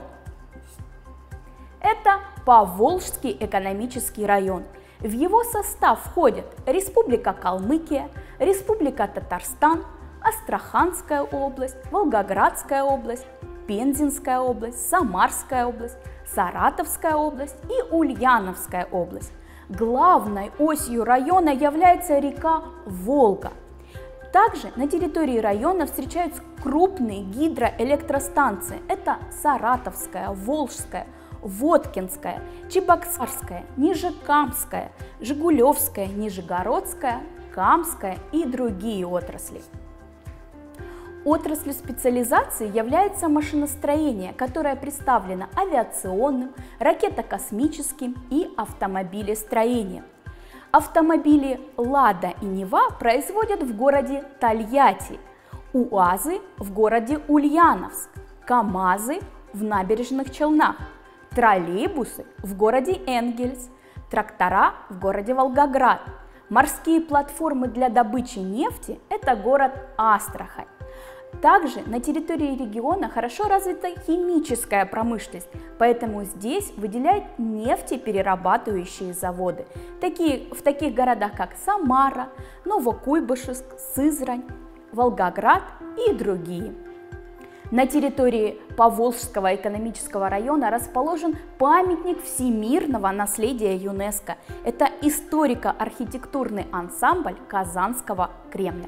Это Поволжский экономический район. В его состав входят Республика Калмыкия, Республика Татарстан, Астраханская область, Волгоградская область, Пензенская область, Самарская область, Саратовская область и Ульяновская область. Главной осью района является река Волга. Также на территории района встречаются крупные гидроэлектростанции. Это Саратовская, Волжская, Воткинская, Чебоксарская, Нижекамская, Жигулевская, Нижегородская, Камская и другие отрасли. Отраслью специализации является машиностроение, которое представлено авиационным, ракетно-космическим и автомобилестроением. Автомобили «Лада» и «Нева» производят в городе Тольятти, УАЗы в городе Ульяновск, КАМАЗы в Набережных Челнах, троллейбусы в городе Энгельс, трактора в городе Волгоград. Морские платформы для добычи нефти – это город Астрахань. Также на территории региона хорошо развита химическая промышленность, поэтому здесь выделяют нефтеперерабатывающие заводы, такие, в таких городах как Самара, Новокуйбышевск, Сызрань, Волгоград и другие. На территории Поволжского экономического района расположен памятник всемирного наследия ЮНЕСКО. Это историко-архитектурный ансамбль Казанского Кремля.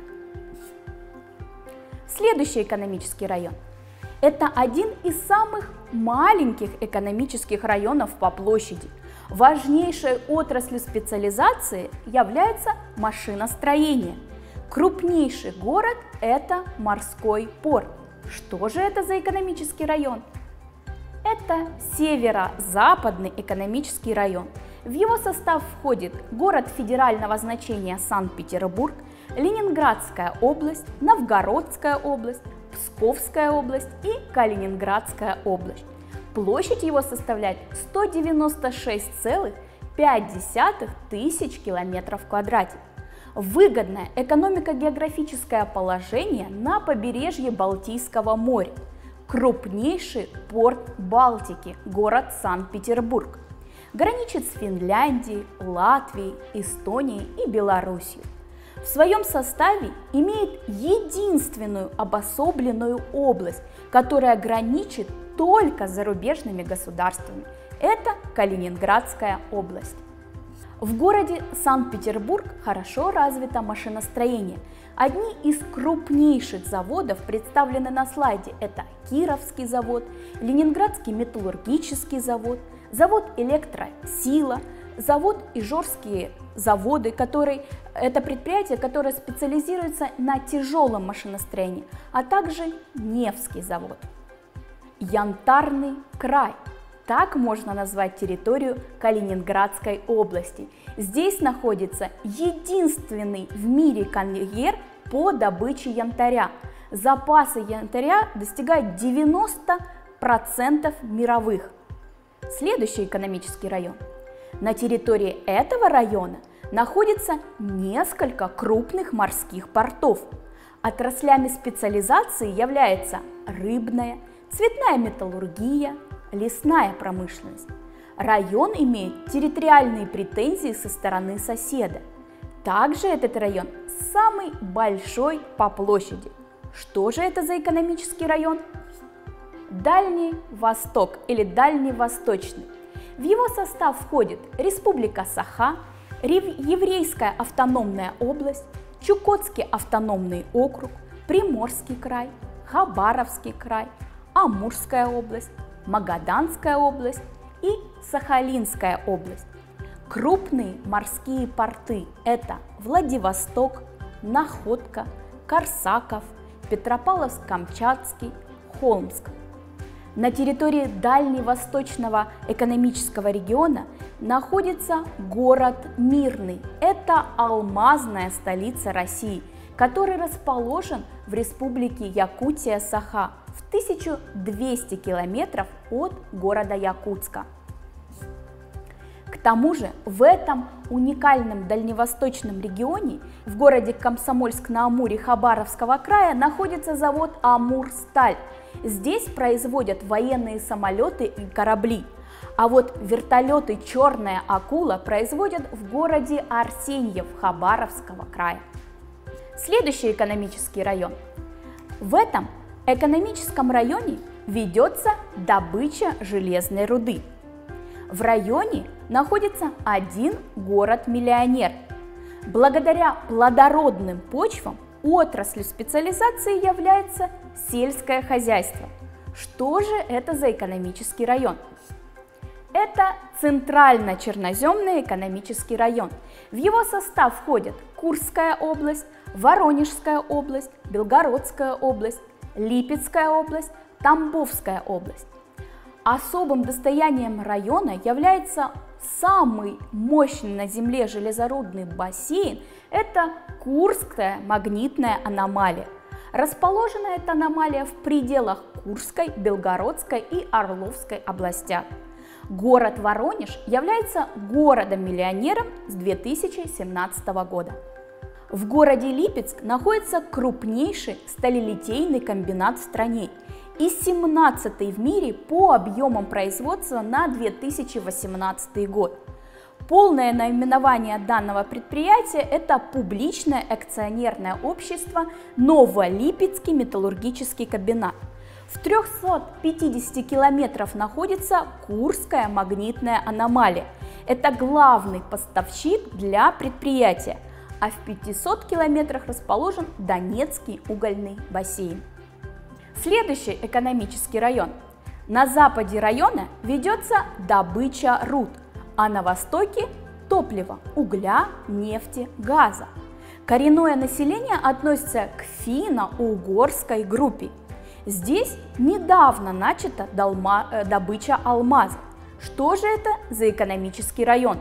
Следующий экономический район. Это один из самых маленьких экономических районов по площади. Важнейшей отраслью специализации является машиностроение. Крупнейший город – это морской порт. Что же это за экономический район? Это северо-западный экономический район. В его состав входит город федерального значения Санкт-Петербург, Ленинградская область, Новгородская область, Псковская область и Калининградская область. Площадь его составляет сто девяносто шесть целых пять десятых тысяч километров в квадрате. Выгодное экономико-географическое положение на побережье Балтийского моря. Крупнейший порт Балтики, город Санкт-Петербург. Граничит с Финляндией, Латвией, Эстонией и Белоруссией. В своем составе имеет единственную обособленную область, которая граничит только с зарубежными государствами. Это Калининградская область. В городе Санкт-Петербург хорошо развито машиностроение. Одни из крупнейших заводов представлены на слайде. Это Кировский завод, Ленинградский металлургический завод, завод Электросила, завод Ижорские заводы, который, это предприятие, которое специализируется на тяжелом машиностроении, а также Невский завод. Янтарный край. Так можно назвать территорию Калининградской области. Здесь находится единственный в мире карьер по добыче янтаря. Запасы янтаря достигают девяноста процентов мировых. Следующий экономический район. На территории этого района находится несколько крупных морских портов. Отраслями специализации являются рыбная, цветная металлургия, лесная промышленность. Район имеет территориальные претензии со стороны соседа. Также этот район самый большой по площади. Что же это за экономический район? Дальний Восток или Дальневосточный. В его состав входит Республика Саха, Еврейская автономная область, Чукотский автономный округ, Приморский край, Хабаровский край, Амурская область, Магаданская область и Сахалинская область. Крупные морские порты – это Владивосток, Находка, Корсаков, Петропавловск-Камчатский, Холмск. На территории Дальневосточного экономического региона находится город Мирный. Это алмазная столица России, который расположен в республике Якутия-Саха в тысячу двухстах километров от города Якутска. К тому же в этом уникальном дальневосточном регионе, в городе Комсомольск-на-Амуре Хабаровского края, находится завод «Амурсталь». Здесь производят военные самолеты и корабли, а вот вертолеты «Черная акула» производят в городе Арсеньев Хабаровского края. Следующий экономический район. В этом экономическом районе ведется добыча железной руды. В районе находится один город-миллионер. Благодаря плодородным почвам отраслью специализации является сельское хозяйство. Что же это за экономический район? Это Центрально-Черноземный экономический район. В его состав входят Курская область, Воронежская область, Белгородская область, Липецкая область, Тамбовская область. Особым достоянием района является самый мощный на Земле железорудный бассейн – это Курская магнитная аномалия. Расположена эта аномалия в пределах Курской, Белгородской и Орловской областях. Город Воронеж является городом-миллионером с две тысячи семнадцатого года. В городе Липецк находится крупнейший сталелитейный комбинат в стране и семнадцатый в мире по объемам производства на две тысячи восемнадцатый год. Полное наименование данного предприятия – это публичное акционерное общество Новолипецкий металлургический комбинат. В трёхстах пятидесяти километрах находится Курская магнитная аномалия. Это главный поставщик для предприятия, а в пятистах километрах расположен Донецкий угольный бассейн. Следующий экономический район. На западе района ведется добыча руд, а на востоке – топливо, угля, нефти, газа. Коренное население относится к финно-угорской группе. Здесь недавно начата добыча алмаза. Что же это за экономический район?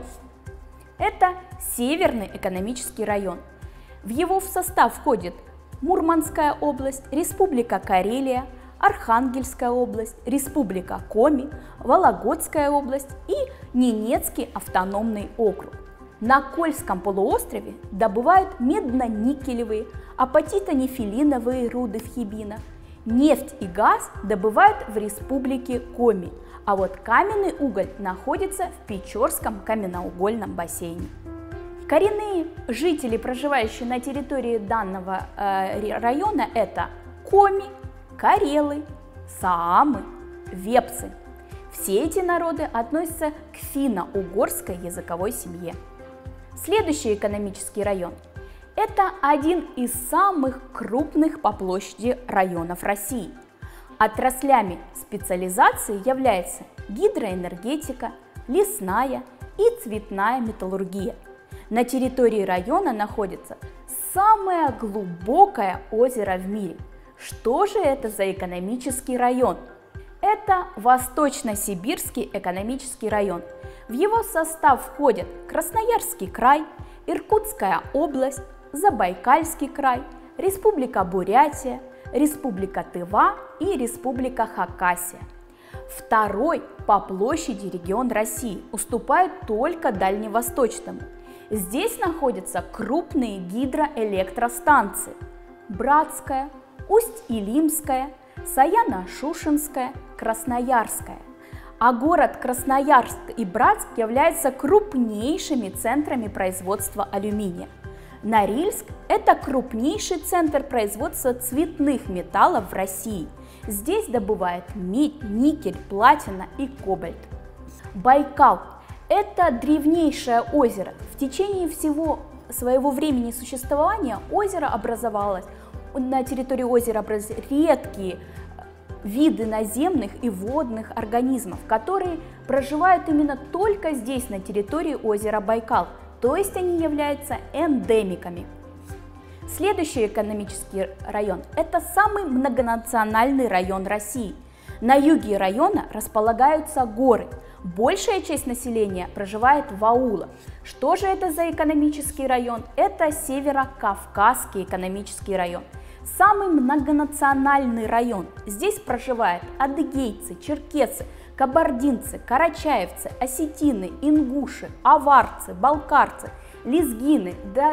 Это Северный экономический район. В его состав входит Мурманская область, Республика Карелия, Архангельская область, Республика Коми, Вологодская область и Ненецкий автономный округ. На Кольском полуострове добывают медно-никелевые, апатито-нефелиновые руды вхибина. Нефть и газ добывают в Республике Коми, а вот каменный уголь находится в Печорском каменноугольном бассейне. Коренные жители, проживающие на территории данного э, района, это коми, карелы, саамы, вепсы. Все эти народы относятся к финно-угорской языковой семье. Следующий экономический район. Это один из самых крупных по площади районов России. Отраслями специализации являются гидроэнергетика, лесная и цветная металлургия. На территории района находится самое глубокое озеро в мире. Что же это за экономический район? Это Восточно-Сибирский экономический район. В его состав входят Красноярский край, Иркутская область, Забайкальский край, Республика Бурятия, Республика Тыва и Республика Хакасия. Второй по площади регион России, уступает только Дальневосточному. Здесь находятся крупные гидроэлектростанции: Братская, Усть-Илимская, Саяно-Шушенская, Красноярская. А город Красноярск и Братск являются крупнейшими центрами производства алюминия. Норильск – это крупнейший центр производства цветных металлов в России. Здесь добывают медь, никель, платина и кобальт. Байкал – это древнейшее озеро. В течение всего своего времени существования озеро образовалось. На территории озера образовались редкие виды наземных и водных организмов, которые проживают именно только здесь, на территории озера Байкал, то есть они являются эндемиками. Следующий экономический район – это самый многонациональный район России. На юге района располагаются горы. Большая часть населения проживает в аулах. Что же это за экономический район? Это Северо-Кавказский экономический район. Самый многонациональный район. Здесь проживают адыгейцы, черкесы, кабардинцы, карачаевцы, осетины, ингуши, аварцы, балкарцы, лезгины,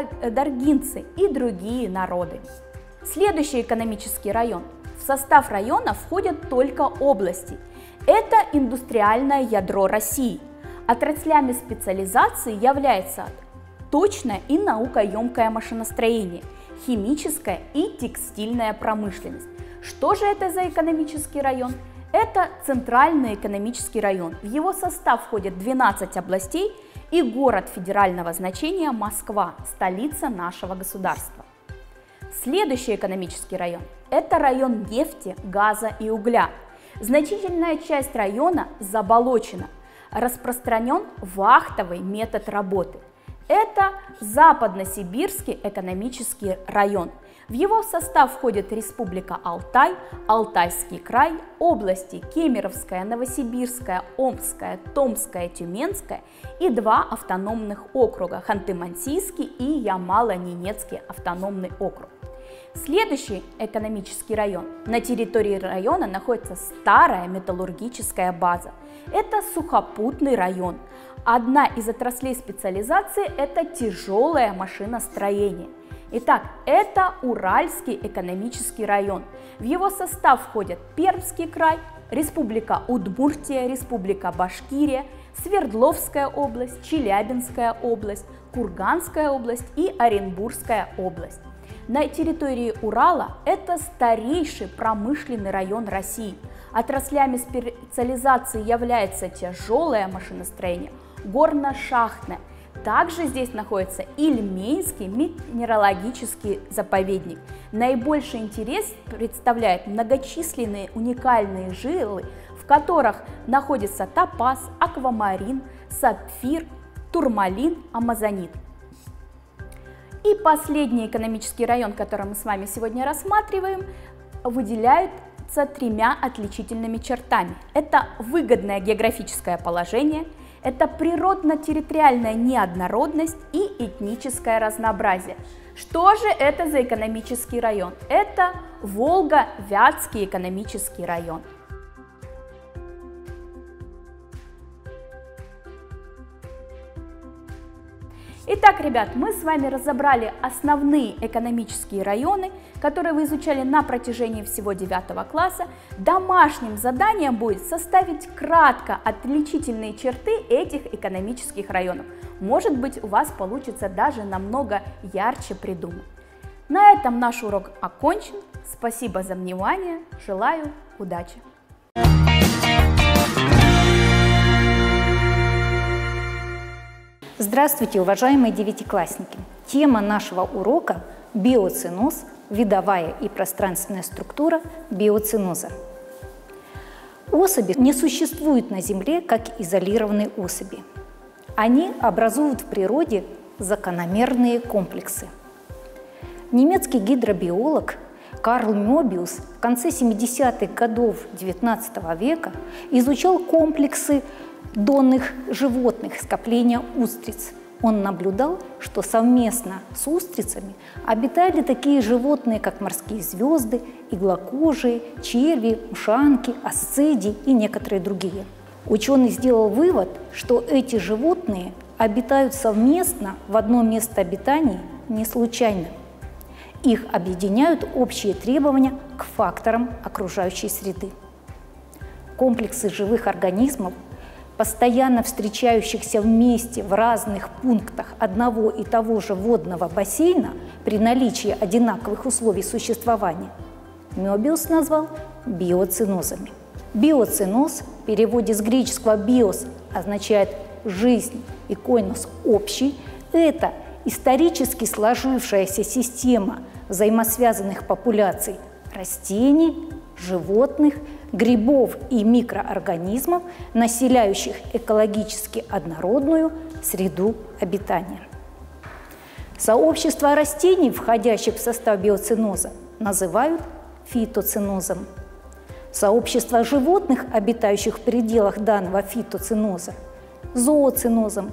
даргинцы и другие народы. Следующий экономический район. В состав района входят только области. Это индустриальное ядро России. Отраслями специализации являются точное и наукоемкое машиностроение, химическая и текстильная промышленность. Что же это за экономический район? Это Центральный экономический район. В его состав входят двенадцать областей и город федерального значения Москва, столица нашего государства. Следующий экономический район – это район нефти, газа и угля. Значительная часть района заболочена. Распространен вахтовый метод работы. Это Западно-Сибирский экономический район. В его состав входят Республика Алтай, Алтайский край, области Кемеровская, Новосибирская, Омская, Томская, Тюменская и два автономных округа – Ханты-Мансийский и Ямало-Ненецкий автономный округ. Следующий экономический район. На территории района находится старая металлургическая база. Это сухопутный район. Одна из отраслей специализации – это тяжелое машиностроение. Итак, это Уральский экономический район. В его состав входят Пермский край, Республика Удмуртия, Республика Башкирия, Свердловская область, Челябинская область, Курганская область и Оренбургская область. На территории Урала это старейший промышленный район России. Отраслями специализации является тяжелое машиностроение, горно-шахтное. Также здесь находится Ильменский минералогический заповедник. Наибольший интерес представляет многочисленные уникальные жилы, в которых находится топаз, аквамарин, сапфир, турмалин, амазонит. И последний экономический район, который мы с вами сегодня рассматриваем, выделяется тремя отличительными чертами. Это выгодное географическое положение, это природно-территориальная неоднородность и этническое разнообразие. Что же это за экономический район? Это Волго-Вятский экономический район. Итак, ребят, мы с вами разобрали основные экономические районы, которые вы изучали на протяжении всего девятого класса. Домашним заданием будет составить кратко отличительные черты этих экономических районов. Может быть, у вас получится даже намного ярче придумать. На этом наш урок окончен. Спасибо за внимание. Желаю удачи! Здравствуйте, уважаемые девятиклассники! Тема нашего урока – биоценоз, видовая и пространственная структура биоценоза. Особи не существуют на Земле как изолированные особи. Они образуют в природе закономерные комплексы. Немецкий гидробиолог Карл Мёбиус в конце семидесятых годов девятнадцатого века изучал комплексы донных животных скопления устриц. Он наблюдал, что совместно с устрицами обитали такие животные, как морские звезды, иглокожие, черви, мшанки, асцидии и некоторые другие. Ученый сделал вывод, что эти животные обитают совместно в одном месте обитания не случайно. Их объединяют общие требования к факторам окружающей среды. Комплексы живых организмов, постоянно встречающихся вместе в разных пунктах одного и того же водного бассейна при наличии одинаковых условий существования, Мёбиус назвал биоценозами. Биоценоз в переводе с греческого «биос» означает «жизнь» и «койнос» – «общий». Это исторически сложившаяся система взаимосвязанных популяций растений, животных, грибов и микроорганизмов, населяющих экологически однородную среду обитания. Сообщество растений, входящих в состав биоценоза, называют фитоценозом. Сообщество животных, обитающих в пределах данного фитоценоза, зооценозом.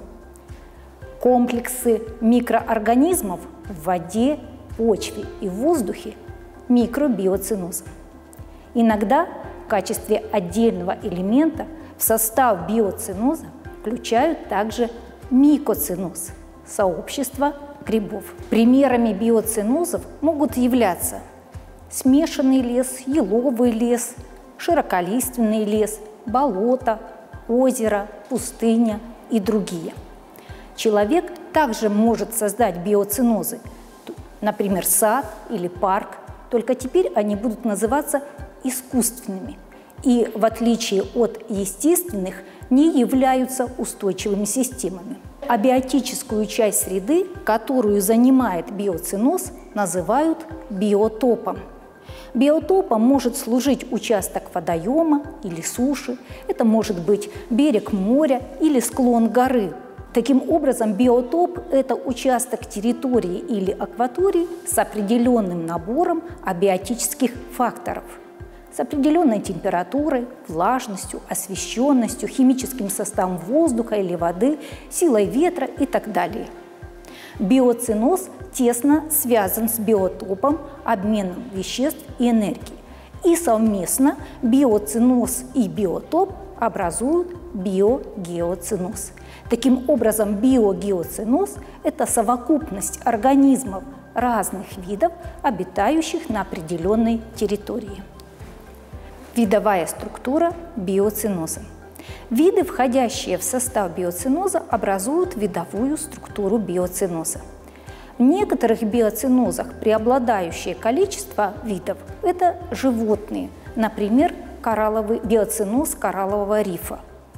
Комплексы микроорганизмов в воде, почве и воздухе – микробиоценозом. Иногда в качестве отдельного элемента в состав биоценоза включают также микоценоз – сообщество грибов. Примерами биоценозов могут являться смешанный лес, еловый лес, широколиственный лес, болото, озеро, пустыня и другие. Человек также может создать биоценозы, например, сад или парк, только теперь они будут называться искусственными и, в отличие от естественных, не являются устойчивыми системами. Абиотическую часть среды, которую занимает биоценоз, называют биотопом. Биотопом может служить участок водоема или суши, это может быть берег моря или склон горы. Таким образом, биотоп – это участок территории или акватории с определенным набором абиотических факторов, с определенной температурой, влажностью, освещенностью, химическим составом воздуха или воды, силой ветра и так далее. Биоценоз тесно связан с биотопом, обменом веществ и энергии. И совместно биоценоз и биотоп образуют биогеоценоз. Таким образом, биогеоценоз – это совокупность организмов разных видов, обитающих на определенной территории. Видовая структура биоценоза. Виды, входящие в состав биоценоза, образуют видовую структуру биоценоза. В некоторых биоценозах преобладающее количество видов – это животные, например, коралловый биоценоз кораллового рифа.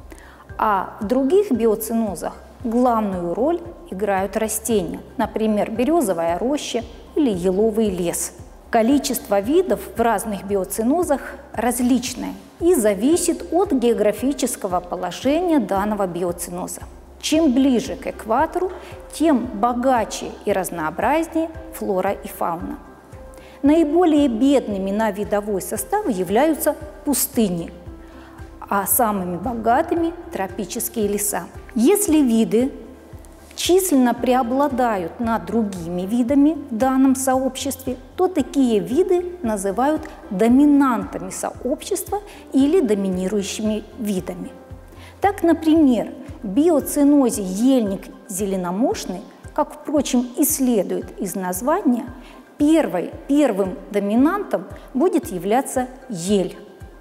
А в других биоценозах главную роль играют растения, например, березовая роща или еловый лес. Количество видов в разных биоценозах различное и зависит от географического положения данного биоценоза. Чем ближе к экватору, тем богаче и разнообразнее флора и фауна. Наиболее бедными на видовой состав являются пустыни, а самыми богатыми – тропические леса. Если виды численно преобладают над другими видами в данном сообществе, то такие виды называют доминантами сообщества или доминирующими видами. Так, например, в биоценозе ельник зеленомошный, как, впрочем, и следует из названия, первой, первым доминантом будет являться ель.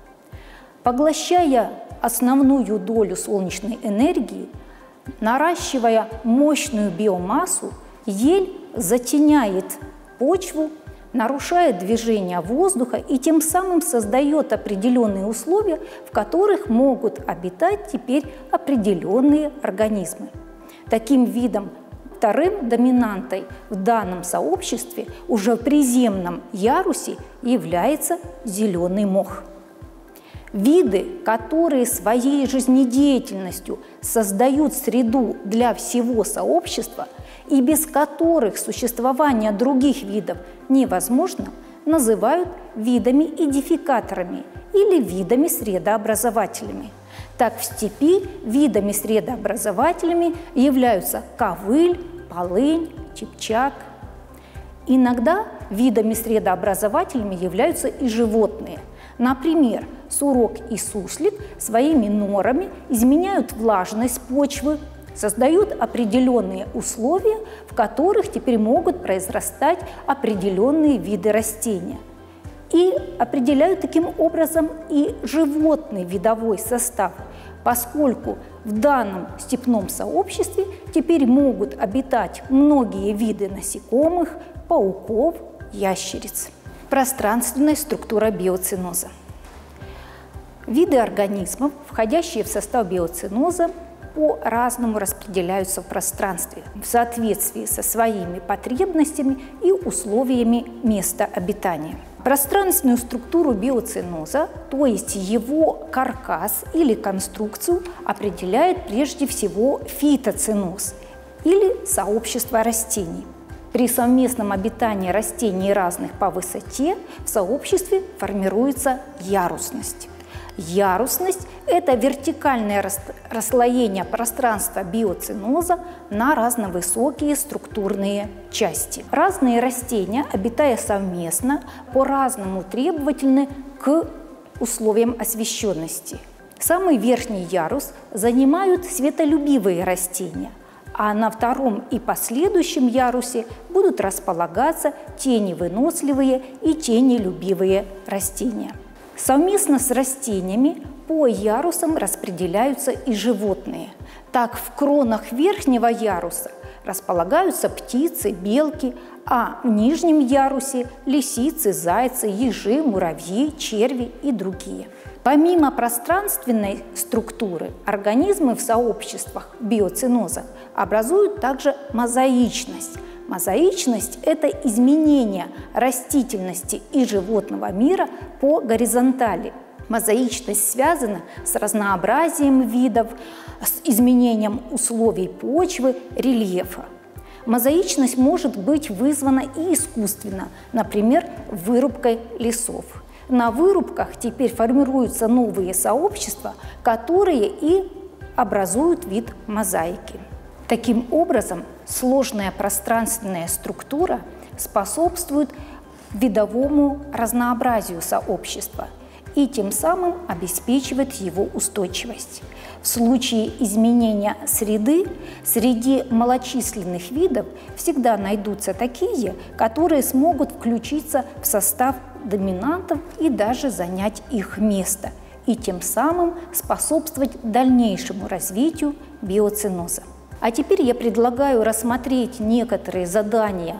Поглощая основную долю солнечной энергии, наращивая мощную биомассу, ель затеняет почву, нарушает движение воздуха и тем самым создает определенные условия, в которых могут обитать теперь определенные организмы. Таким видом, вторым доминантой в данном сообществе уже в приземном ярусе является зеленый мох. Виды, которые своей жизнедеятельностью создают среду для всего сообщества и без которых существование других видов невозможно, называют видами-эдификаторами или видами-средообразователями. Так в степи видами-средообразователями являются ковыль, полынь, чепчак. Иногда видами-средообразователями являются и животные. Например, сурок и суслик своими норами изменяют влажность почвы, создают определенные условия, в которых теперь могут произрастать определенные виды растения. И определяют таким образом и животный видовой состав, поскольку в данном степном сообществе теперь могут обитать многие виды насекомых, пауков, ящериц. Пространственная структура биоценоза. Виды организмов, входящие в состав биоценоза, по-разному распределяются в пространстве в соответствии со своими потребностями и условиями места обитания. Пространственную структуру биоценоза, то есть его каркас или конструкцию, определяет прежде всего фитоценоз или сообщество растений. При совместном обитании растений разных по высоте в сообществе формируется ярусность. Ярусность – это вертикальное расслоение пространства биоценоза на разновысокие структурные части. Разные растения, обитая совместно, по-разному требовательны к условиям освещенности. Самый верхний ярус занимают светолюбивые растения, а на втором и последующем ярусе будут располагаться теневыносливые и тенелюбивые растения. Совместно с растениями по ярусам распределяются и животные. Так, в кронах верхнего яруса располагаются птицы, белки, а в нижнем ярусе – лисицы, зайцы, ежи, муравьи, черви и другие. Помимо пространственной структуры, организмы в сообществах биоценоза образуют также мозаичность. Мозаичность – это изменение растительности и животного мира по горизонтали. Мозаичность связана с разнообразием видов, с изменением условий почвы, рельефа. Мозаичность может быть вызвана и искусственно, например, вырубкой лесов. На вырубках теперь формируются новые сообщества, которые и образуют вид мозаики. Таким образом, сложная пространственная структура способствует видовому разнообразию сообщества и тем самым обеспечивает его устойчивость. В случае изменения среды среди малочисленных видов всегда найдутся такие, которые смогут включиться в состав доминантов и даже занять их место, и тем самым способствовать дальнейшему развитию биоценоза. А теперь я предлагаю рассмотреть некоторые задания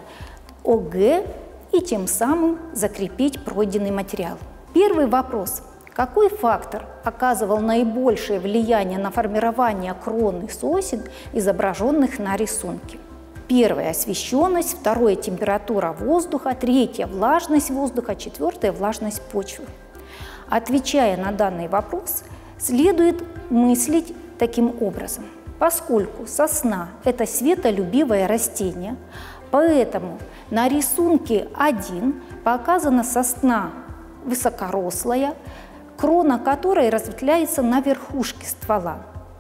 ОГЭ и тем самым закрепить пройденный материал. Первый вопрос. Какой фактор оказывал наибольшее влияние на формирование кроны сосен, изображенных на рисунке? Первое – освещенность, второе – температура воздуха, третье – влажность воздуха, четвертое – влажность почвы. Отвечая на данный вопрос, следует мыслить таким образом. Поскольку сосна – это светолюбивое растение, поэтому на рисунке один показана сосна высокорослая, крона которой разветвляется на верхушке ствола,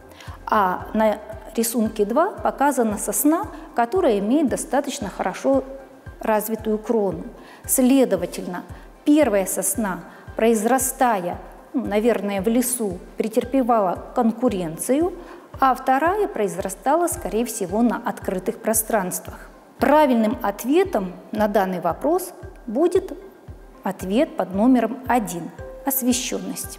а на рисунке два показана сосна, которая имеет достаточно хорошо развитую крону. Следовательно, первая сосна, произрастая, ну, наверное, в лесу, претерпевала конкуренцию, а вторая произрастала, скорее всего, на открытых пространствах. Правильным ответом на данный вопрос будет ответ под номером один – освещенность.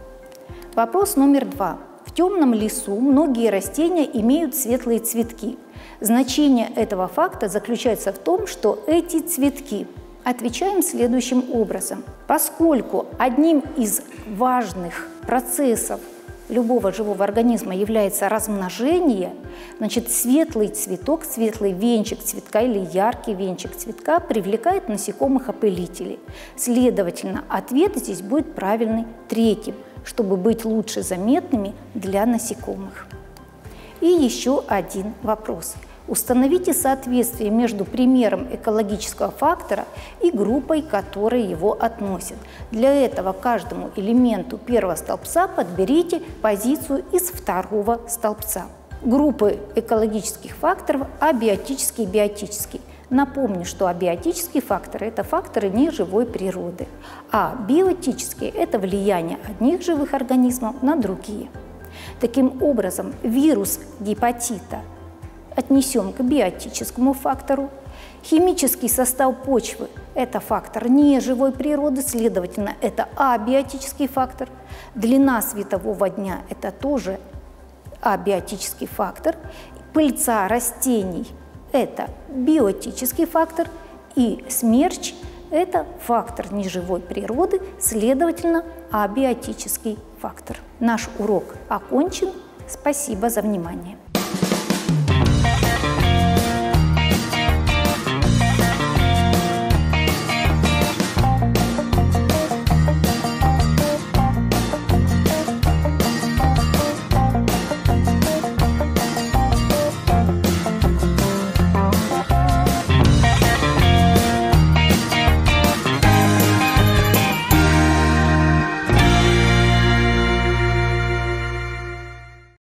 Вопрос номер два. В темном лесу многие растения имеют светлые цветки. Значение этого факта заключается в том, что эти цветки. Отвечаем следующим образом. Поскольку одним из важных процессов любого живого организма является размножение, значит, светлый цветок, светлый венчик цветка или яркий венчик цветка привлекает насекомых-опылителей. Следовательно, ответ здесь будет правильный третьим, чтобы быть лучше заметными для насекомых. И еще один вопрос. Установите соответствие между примером экологического фактора и группой, которой его относят. Для этого каждому элементу первого столбца подберите позицию из второго столбца. Группы экологических факторов абиотические и биотические. Напомню, что абиотические факторы – это факторы неживой природы, а биотические – это влияние одних живых организмов на другие. Таким образом, вирус гепатита отнесем к биотическому фактору. Химический состав почвы – это фактор неживой природы, следовательно, это абиотический фактор. Длина светового дня – это тоже абиотический фактор. Пыльца растений – это биотический фактор. И смерч – это фактор неживой природы, следовательно, абиотический фактор. Наш урок окончен. Спасибо за внимание.